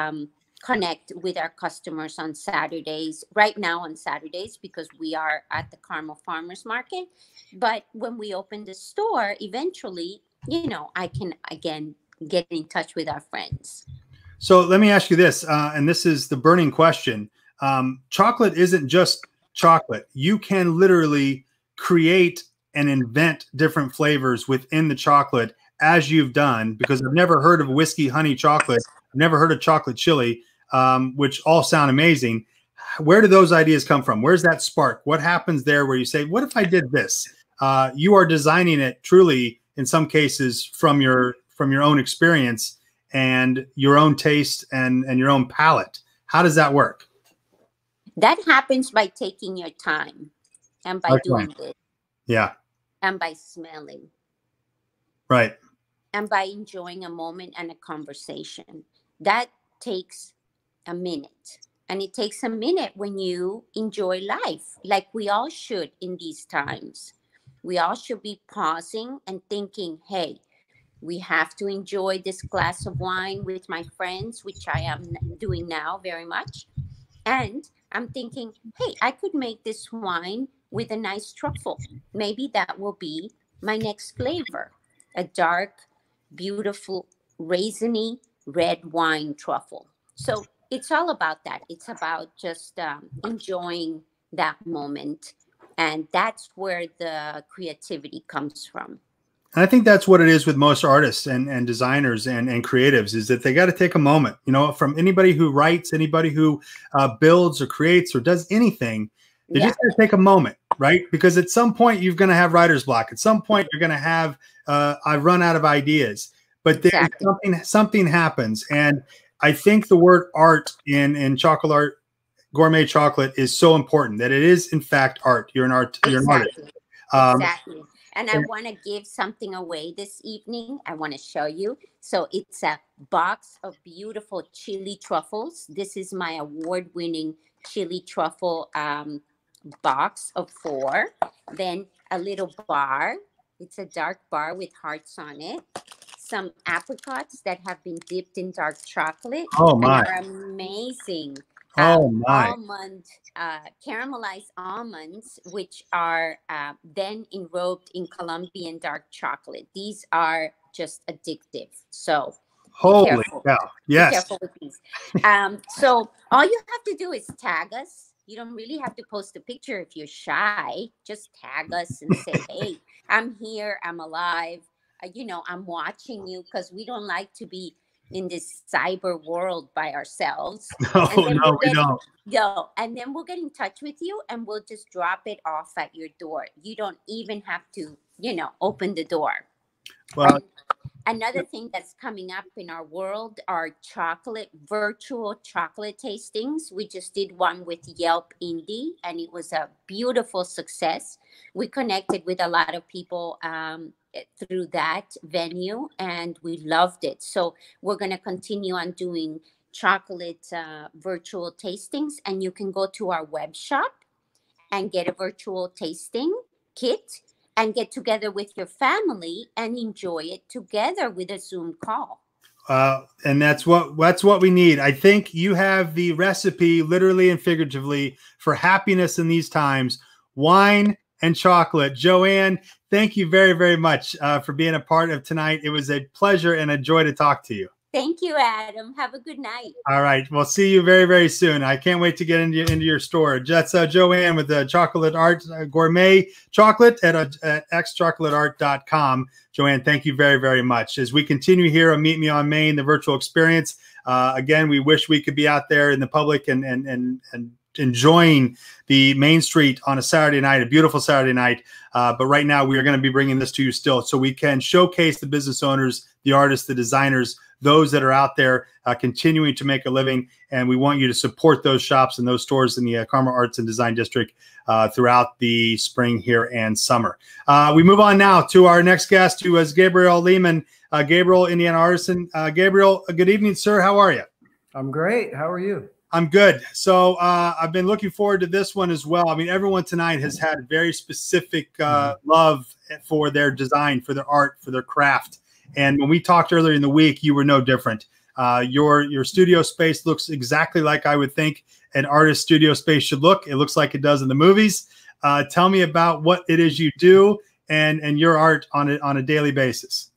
connect with our customers on Saturdays. Right now on Saturdays, because we are at the Carmel Farmers Market. But when we open the store, eventually, you know, I can again get in touch with our friends. So let me ask you this, and this is the burning question. Chocolate isn't just chocolate. You can literally create and invent different flavors within the chocolate, as you've done, because I've never heard of whiskey honey chocolate. I've never heard of chocolate chili, which all sound amazing. Where do those ideas come from? Where's that spark? What happens there where you say, what if I did this? You are designing it truly, in some cases, from your own experience and your own taste and your own palate. How does that work? That happens by taking your time and by doing it. Yeah. And by smelling. Right. And by enjoying a moment and a conversation. That takes a minute. And it takes a minute when you enjoy life, like we all should in these times. We all should be pausing and thinking, hey, we have to enjoy this glass of wine with my friends, which I am doing now very much. And I'm thinking, hey, I could make this wine with a nice truffle. Maybe that will be my next flavor. A dark, beautiful, raisiny red wine truffle. So it's all about that. It's about just enjoying that moment. And that's where the creativity comes from. And I think that's what it is with most artists and designers and creatives, is that they got to take a moment, you know, from anybody who writes, anybody who builds or creates or does anything. They just got to take a moment, right? Because at some point you're going to have writer's block. At some point you're going to have, I've run out of ideas, but then something happens. And I think the word art in Xchocol'Art gourmet chocolate is so important, that it is in fact art. You're an artist. Exactly. And I want to give something away this evening. I want to show you. So it's a box of beautiful chili truffles. This is my award-winning chili truffle box of 4. Then a little bar. It's a dark bar with hearts on it. Some apricots that have been dipped in dark chocolate. Oh my! And are amazing. Oh my! Almond, caramelized almonds, which are then enrobed in Colombian dark chocolate. These are just addictive. So holy cow! Yes. Be careful with these. So all you have to do is tag us. You don't really have to post a picture if you're shy. Just tag us and say, "Hey, I'm here. I'm alive. You know, I'm watching you," because we don't like to be in this cyber world by ourselves. No, we don't. No, and then we'll get in touch with you and we'll just drop it off at your door. You don't even have to, you know, open the door. Well, another thing that's coming up in our world are virtual chocolate tastings. We just did one with Yelp Indie and it was a beautiful success. We connected with a lot of people through that venue and we loved it. So we're going to continue on doing chocolate virtual tastings, and you can go to our web shop and get a virtual tasting kit and get together with your family and enjoy it together with a Zoom call. And that's what we need. I think you have the recipe, literally and figuratively, for happiness in these times: wine and chocolate. Joanne, thank you very, very much for being a part of tonight. It was a pleasure and a joy to talk to you. Thank you, Adam. Have a good night. All right. We'll see you very, very soon. I can't wait to get into your store. That's Joanne with the Xchocol'Art Gourmet Chocolate at Xchocol'Art.com. Joanne, thank you very, very much. As we continue here on Meet Me on Main, the virtual experience, again, we wish we could be out there in the public and enjoying the Main Street on a Saturday night, a beautiful Saturday night. But right now we are going to be bringing this to you still so we can showcase the business owners, the artists, the designers, those that are out there continuing to make a living. And we want you to support those shops and those stores in the Carmel Arts and Design District throughout the spring here and summer. We move on now to our next guest, who is Gabriel Lehman. Gabriel, Indiana Artisan. Gabriel, good evening, sir. How are you? I'm great. How are you? I'm good. So I've been looking forward to this one as well. I mean, everyone tonight has had very specific love for their design, for their art, for their craft. And when we talked earlier in the week, you were no different. Your studio space looks exactly like I would think an artist studio space should look. It looks like it does in the movies. Tell me about what it is you do and your art on a daily basis.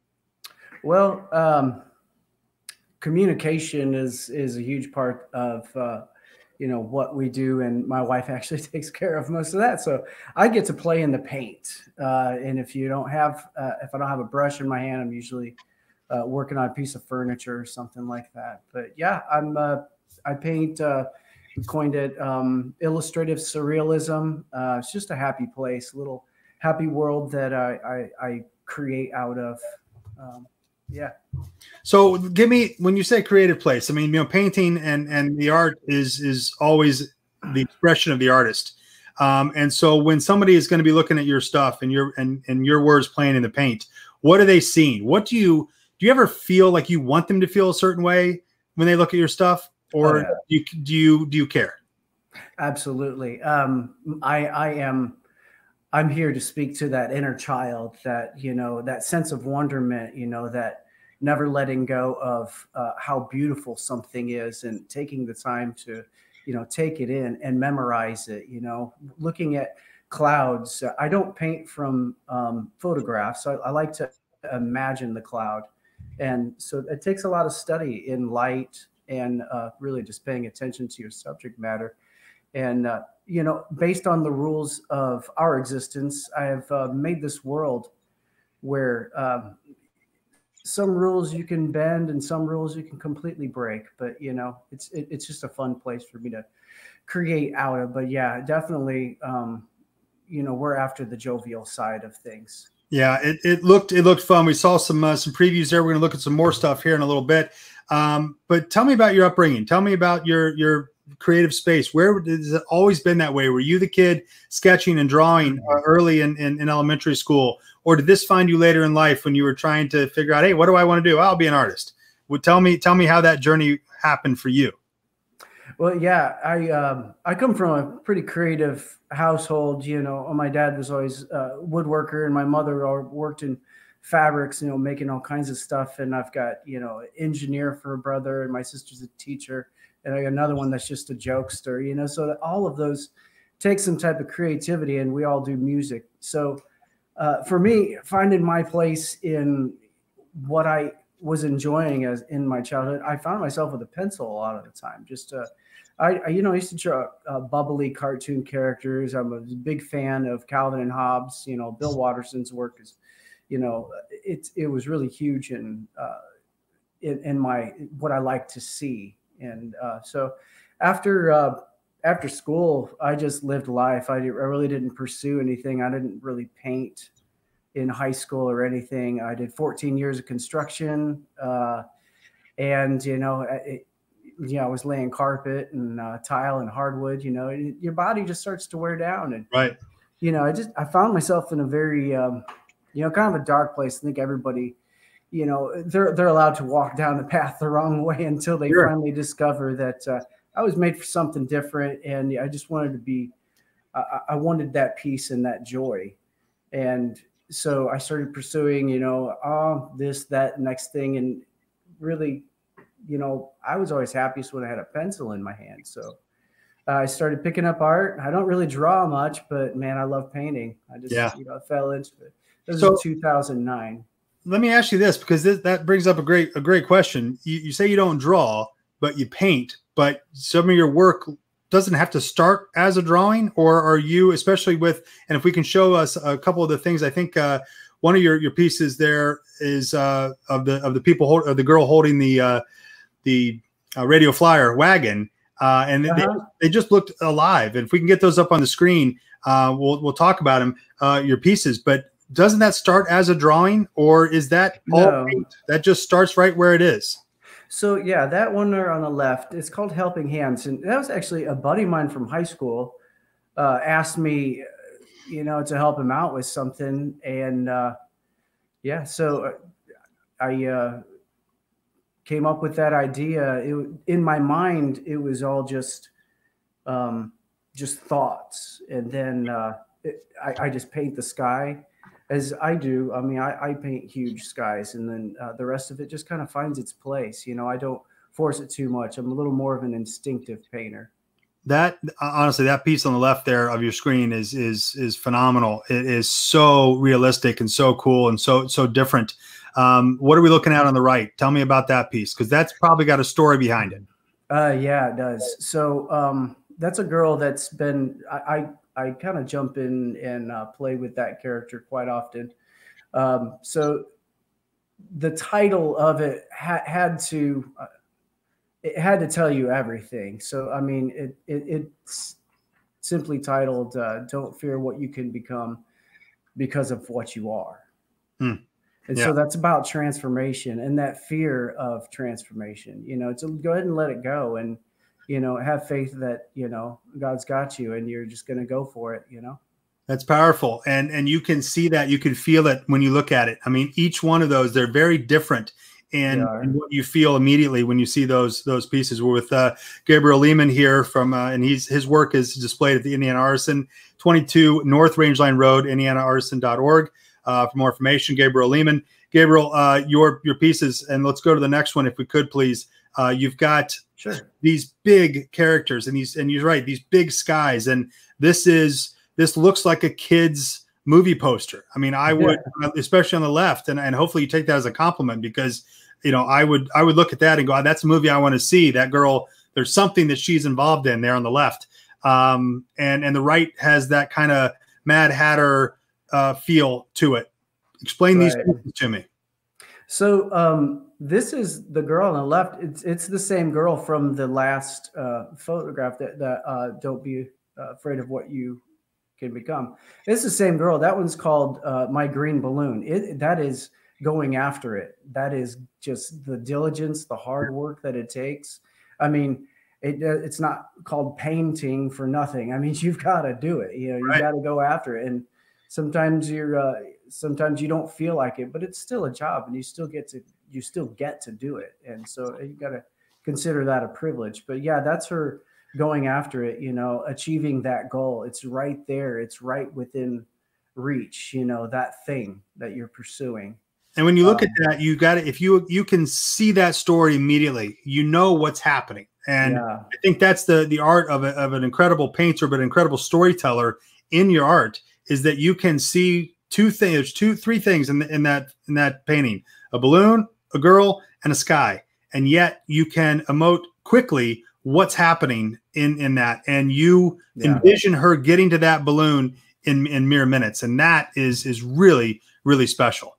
Well, communication is a huge part of what we do, and my wife actually takes care of most of that. So I get to play in the paint, and if I don't have a brush in my hand, I'm usually working on a piece of furniture or something like that. But yeah, I paint. We coined it illustrative surrealism. It's just a happy place, a little happy world that I create out of. Yeah. So give me, when you say creative place, I mean, painting and the art is always the expression of the artist. And so when somebody is going to be looking at your stuff and your words playing in the paint, what are they seeing? What do you ever feel like you want them to feel a certain way when they look at your stuff, or do you care? Absolutely. I'm here to speak to that inner child, that, that sense of wonderment, that never letting go of how beautiful something is, and taking the time to, take it in and memorize it, looking at clouds. I don't paint from photographs. I like to imagine the cloud. And so it takes a lot of study in light and really just paying attention to your subject matter. And, based on the rules of our existence, I have made this world where some rules you can bend and some rules you can completely break. But, it's just a fun place for me to create out of. But yeah, definitely, we're after the jovial side of things. Yeah, it looked fun. We saw some previews there. We're going to look at some more stuff here in a little bit. But tell me about your upbringing. Tell me about your creative space. Where has it always been that way? Were you the kid sketching and drawing early in elementary school, or did this find you later in life when you were trying to figure out, hey, what do I want to do? I'll be an artist. Well, tell me how that journey happened for you. Well, yeah, I come from a pretty creative household. My dad was always a woodworker, and my mother worked in fabrics, making all kinds of stuff. And I've got, engineer for a brother, and my sister's a teacher, and I got another one that's just a jokester, so that all of those take some type of creativity, and we all do music. So for me, finding my place in what I was enjoying as in my childhood, I found myself with a pencil a lot of the time. Just I used to draw bubbly cartoon characters. I'm a big fan of Calvin and Hobbes. Bill Watterson's work is, it was really huge in my what I like to see. And so after school, I just lived life. I really didn't pursue anything. I didn't really paint in high school or anything. I did 14 years of construction, and I was laying carpet and tile and hardwood. Your body just starts to wear down, and right. I found myself in a very kind of a dark place. I think everybody, they're allowed to walk down the path the wrong way until they finally discover that I was made for something different, and I just wanted to be. I wanted that peace and that joy, and so I started pursuing, this, that, next thing. And really, I was always happiest when I had a pencil in my hand. So I started picking up art. I don't really draw much, but man, I love painting. I just, I fell into it. This was 2009. Let me ask you this, because that brings up a great question. You say you don't draw, but you paint, but some of your work doesn't have to start as a drawing, or are you, especially with, and if we can show us a couple of the things, I think one of your pieces there is of the girl holding the radio flyer wagon, and they just looked alive. And if we can get those up on the screen, we'll talk about them, your pieces. But doesn't that start as a drawing, or is that all paint? That just starts right where it is? So yeah, that one there on the left, it's called Helping Hands. And that was actually a buddy of mine from high school asked me, to help him out with something. And so came up with that idea. In my mind, it was all just thoughts. And then I just paint the sky as I do. I mean, I paint huge skies, and then the rest of it just kind of finds its place. You know, I don't force it too much. I'm a little more of an instinctive painter. That honestly, that piece on the left there of your screen is phenomenal. It is so realistic and so cool and so different. What are we looking at on the right? Tell me about that piece, because that's probably got a story behind it. Yeah, it does. So that's a girl that's been, I kind of jump in and play with that character quite often. So the title of it had to tell you everything. So, I mean, it's simply titled, Don't Fear What You Can Become Because of What You Are. And so that's about transformation and that fear of transformation, you know, to go ahead and let it go and, you know, have faith that, you know, God's got you and you're just going to go for it, you know. That's powerful. And you can see that, you can feel it when you look at it. I mean, each one of those, they're very different. And what you feel immediately when you see those pieces. We're with Gabriel Lehman here from, and his work is displayed at the Indiana Artisan, 22 North Rangeline Road, indianaartisan.org. For more information, Gabriel Lehman. Gabriel, your pieces, and let's go to the next one if we could, please. You've got these big characters, and you're right, these big skies, and this looks like a kid's movie poster. I mean, I would, especially on the left, and hopefully you take that as a compliment, because you know I would look at that and go, oh, that's a movie I want to see. That girl, there's something that she's involved in there on the left, and the right has that kind of Mad Hatter feel to it. Explain these pieces to me. So this is the girl on the left. It's the same girl from the last photograph that Don't Be Afraid of What You Can Become. It's the same girl. That one's called My Green Balloon. That is going after it. That is just the diligence, the hard work that it takes. I mean, it's not called painting for nothing. I mean, you've got to do it. You know, you got to go after it. And sometimes sometimes you don't feel like it, but it's still a job, and you still get to do it. And so you got to consider that a privilege. But yeah, that's her going after it, you know, achieving that goal. It's right there. It's right within reach, you know, that thing that you're pursuing. And when you look at that, you got to, if you can see that story immediately, you know what's happening. And I think that's the art of an incredible painter, but an incredible storyteller in your art, is that you can see three things in that painting: a balloon, a girl, and a sky. And yet you can emote quickly what's happening in that. And you envision her getting to that balloon in mere minutes. And that is really, really special.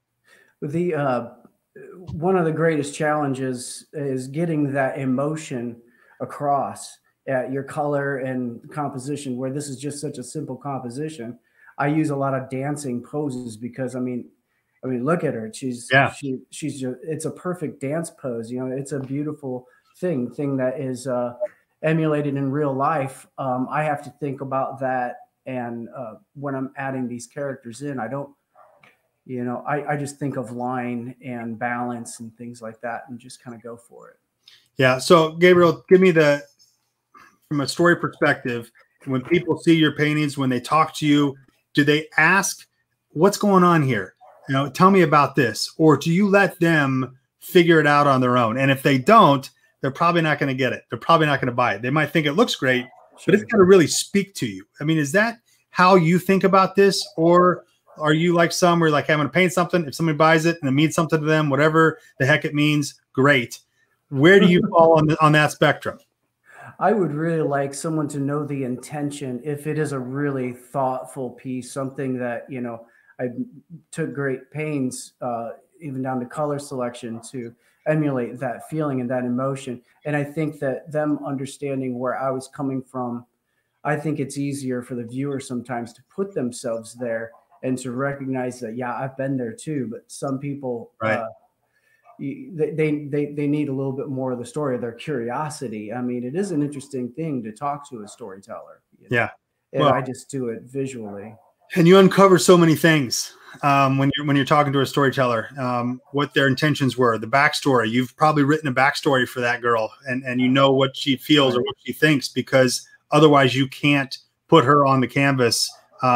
One of the greatest challenges is getting that emotion across at your color and composition, where this is just such a simple composition. I use a lot of dancing poses because I mean, look at her. She's just, it's a perfect dance pose. You know, it's a beautiful thing that is emulated in real life. I have to think about that. And when I'm adding these characters in, I don't, you know, I just think of line and balance and things like that and just kind of go for it. Yeah. So Gabriel, give me from a story perspective, when people see your paintings, when they talk to you, do they ask, what's going on here? You know, tell me about this. Or do you let them figure it out on their own? And if they don't, they're probably not going to get it. They're probably not going to buy it. They might think it looks great, but it's going to really speak to you. I mean, is that how you think about this? Or are you like some where like, hey, I'm going to paint something. If somebody buys it and it means something to them, whatever the heck it means, great. Where do you fall on that spectrum? I would really like someone to know the intention. If it is a really thoughtful piece, something that, you know, I took great pains, even down to color selection, to emulate that feeling and that emotion. And I think that them understanding where I was coming from, I think it's easier for the viewer sometimes to put themselves there and to recognize that, yeah, I've been there too. But some people, they need a little bit more of the story of their curiosity. I mean, it is an interesting thing to talk to a storyteller. You know? Yeah. And I just do it visually. And you uncover so many things when you're talking to a storyteller, what their intentions were, the backstory. You've probably written a backstory for that girl, and you know what she feels or what she thinks, because otherwise you can't put her on the canvas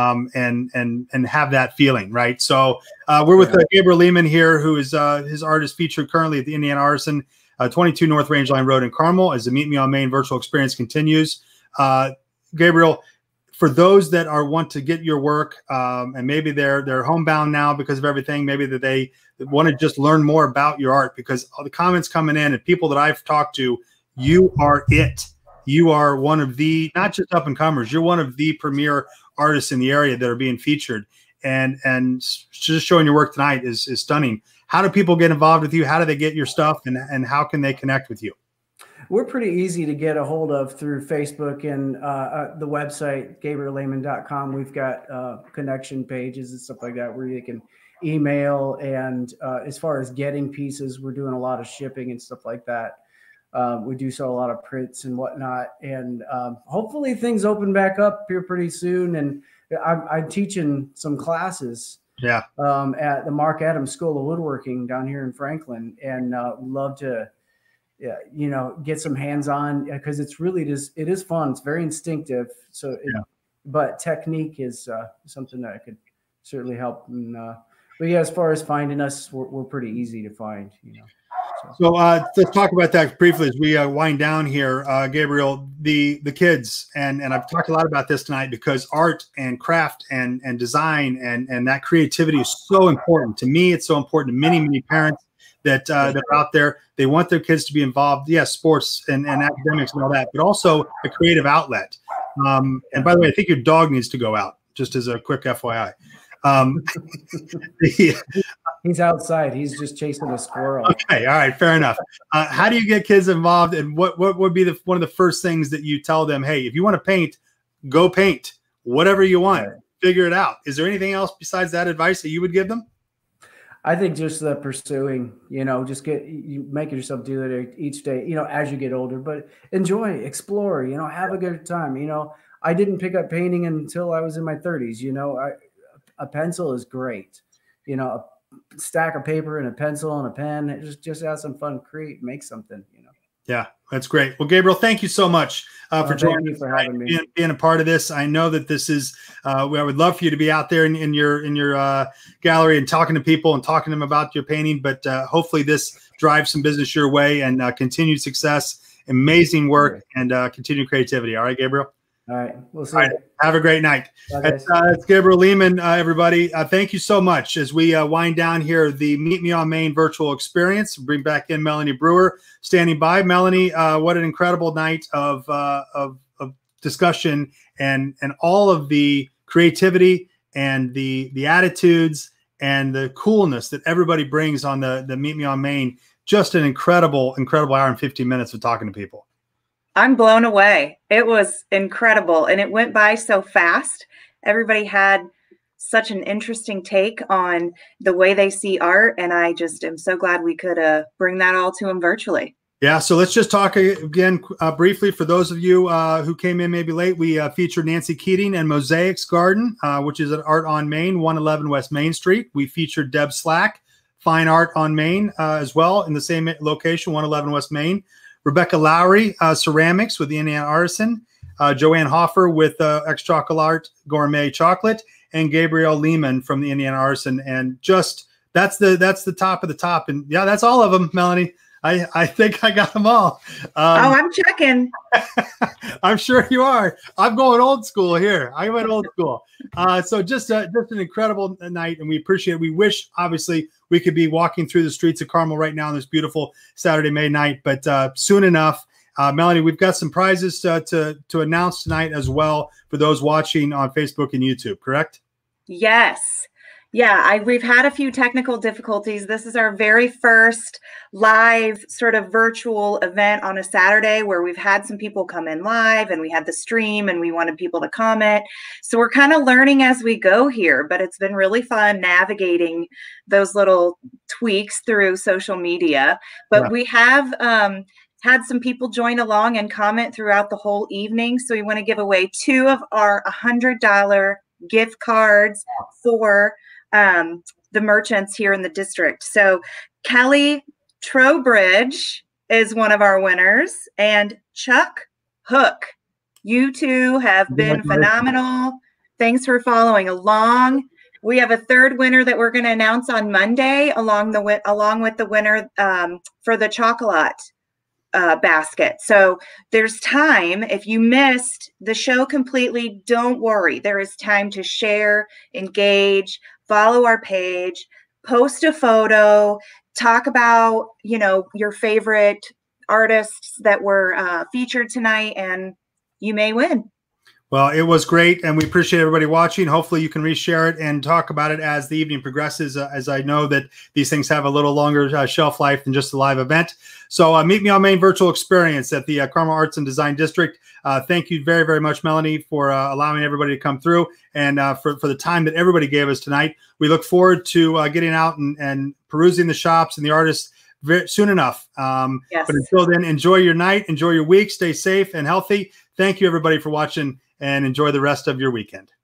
and have that feeling, right? So we're with Gabriel Lehman here, who is his art is featured currently at the Indiana Artisan, 22 North Rangeline Road in Carmel, as the Meet Me on Main virtual experience continues. Gabriel, for those that want to get your work, and maybe they're homebound now because of everything, maybe that they want to just learn more about your art, because all the comments coming in and people that I've talked to, you are it. You are one of the, not just up and comers, you're one of the premier artists in the area that are being featured, and just showing your work tonight is stunning. How do people get involved with you? How do they get your stuff, and how can they connect with you? We're pretty easy to get a hold of through Facebook and the website, GabrielLehman.com. We've got connection pages and stuff like that where you can email. And as far as getting pieces, we're doing a lot of shipping and stuff like that. We do sell a lot of prints and whatnot. And hopefully things open back up here pretty soon. And I'm teaching some classes at the Mark Adams School of Woodworking down here in Franklin, and love to get some hands-on, because it is fun. It's very instinctive. So, but technique is something that could certainly help. And, but yeah, as far as finding us, we're pretty easy to find, So let's talk about that briefly as we wind down here, Gabriel. The kids, and I've talked a lot about this tonight, because art and craft and design and that creativity is so important to me. It's so important to many parents that are out there. They want their kids to be involved, yes, sports and academics and all that, but also a creative outlet. And by the way, I think your dog needs to go out, just as a quick FYI. He's outside. He's just chasing a squirrel. Okay, all right, fair enough. How do you get kids involved, and what would be one of the first things that you tell them? Hey, if you want to paint, go paint. Whatever you want, figure it out. Is there anything else besides that advice that you would give them? I think just the pursuing, just making yourself do it each day, as you get older, but enjoy, explore, have a good time. I didn't pick up painting until I was in my 30s. A pencil is great. A stack of paper and a pencil and a pen, just have some fun, make something, Yeah, that's great. Well, Gabriel, thank you so much for joining me, for having me, being a part of this. I know that this is, I would love for you to be out there in your gallery and talking to people and talking to them about your painting, but hopefully this drives some business your way, and continued success, amazing work, and continued creativity. All right, Gabriel? All right. We'll see. All right. Have a great night. It's Gabriel Lehman, everybody. Thank you so much. As we wind down here, the Meet Me on Main virtual experience, bring back in Melanie Brewer, standing by. Melanie, what an incredible night of discussion, and all of the creativity and the attitudes and the coolness that everybody brings on the Meet Me on Main. Just an incredible hour and 15 minutes of talking to people. I'm blown away. It was incredible, and it went by so fast. Everybody had such an interesting take on the way they see art, and I just am so glad we could bring that all to them virtually. Yeah, so let's just talk again briefly for those of you who came in maybe late. We featured Nancy Keating and Mosaics Garden, which is an art on Main, 111 West Main Street. We featured Deb Slack, Fine Art on Main as well, in the same location, 111 West Main. Rebecca Lowery, ceramics with the Indiana Artisan, Joanne Hoffer with Xchocol'Art Gourmet Chocolate, and Gabriel Lehman from the Indiana Artisan. And just that's the top of the top. And yeah, that's all of them, Melanie. I think I got them all. I'm checking. I'm sure you are. I'm going old school here. I went old school. So just an incredible night, and we appreciate it. We wish, obviously, we could be walking through the streets of Carmel right now on this beautiful Saturday, May night, but soon enough. Melanie, we've got some prizes to announce tonight as well for those watching on Facebook and YouTube, correct? Yes. Yeah, we've had a few technical difficulties. This is our very first live sort of virtual event on a Saturday where we've had some people come in live, and we had the stream, and we wanted people to comment. So we're kind of learning as we go here, but it's been really fun navigating those little tweaks through social media. But we have had some people join along and comment throughout the whole evening. So we want to give away 2 of our $100 gift cards for the merchants here in the district. So Kelly Trowbridge is one of our winners, and Chuck Hook. You two have been phenomenal. Thanks for following along. We have a third winner that we're going to announce on Monday, along with the winner for the Xchocol'Art basket. So there's time. If you missed the show completely, don't worry. There is time to share, engage, follow our page, post a photo, talk about, you know, your favorite artists that were featured tonight, and you may win. Well, it was great, and we appreciate everybody watching. Hopefully you can reshare it and talk about it as the evening progresses, as I know that these things have a little longer shelf life than just a live event. So meet me on main virtual experience at the Carmel Arts and Design District. Thank you very, very much, Melanie, for allowing everybody to come through, and for the time that everybody gave us tonight. We look forward to getting out and perusing the shops and the artists soon enough. Yes. But until then, enjoy your night, enjoy your week, stay safe and healthy. Thank you, everybody, for watching, and enjoy the rest of your weekend.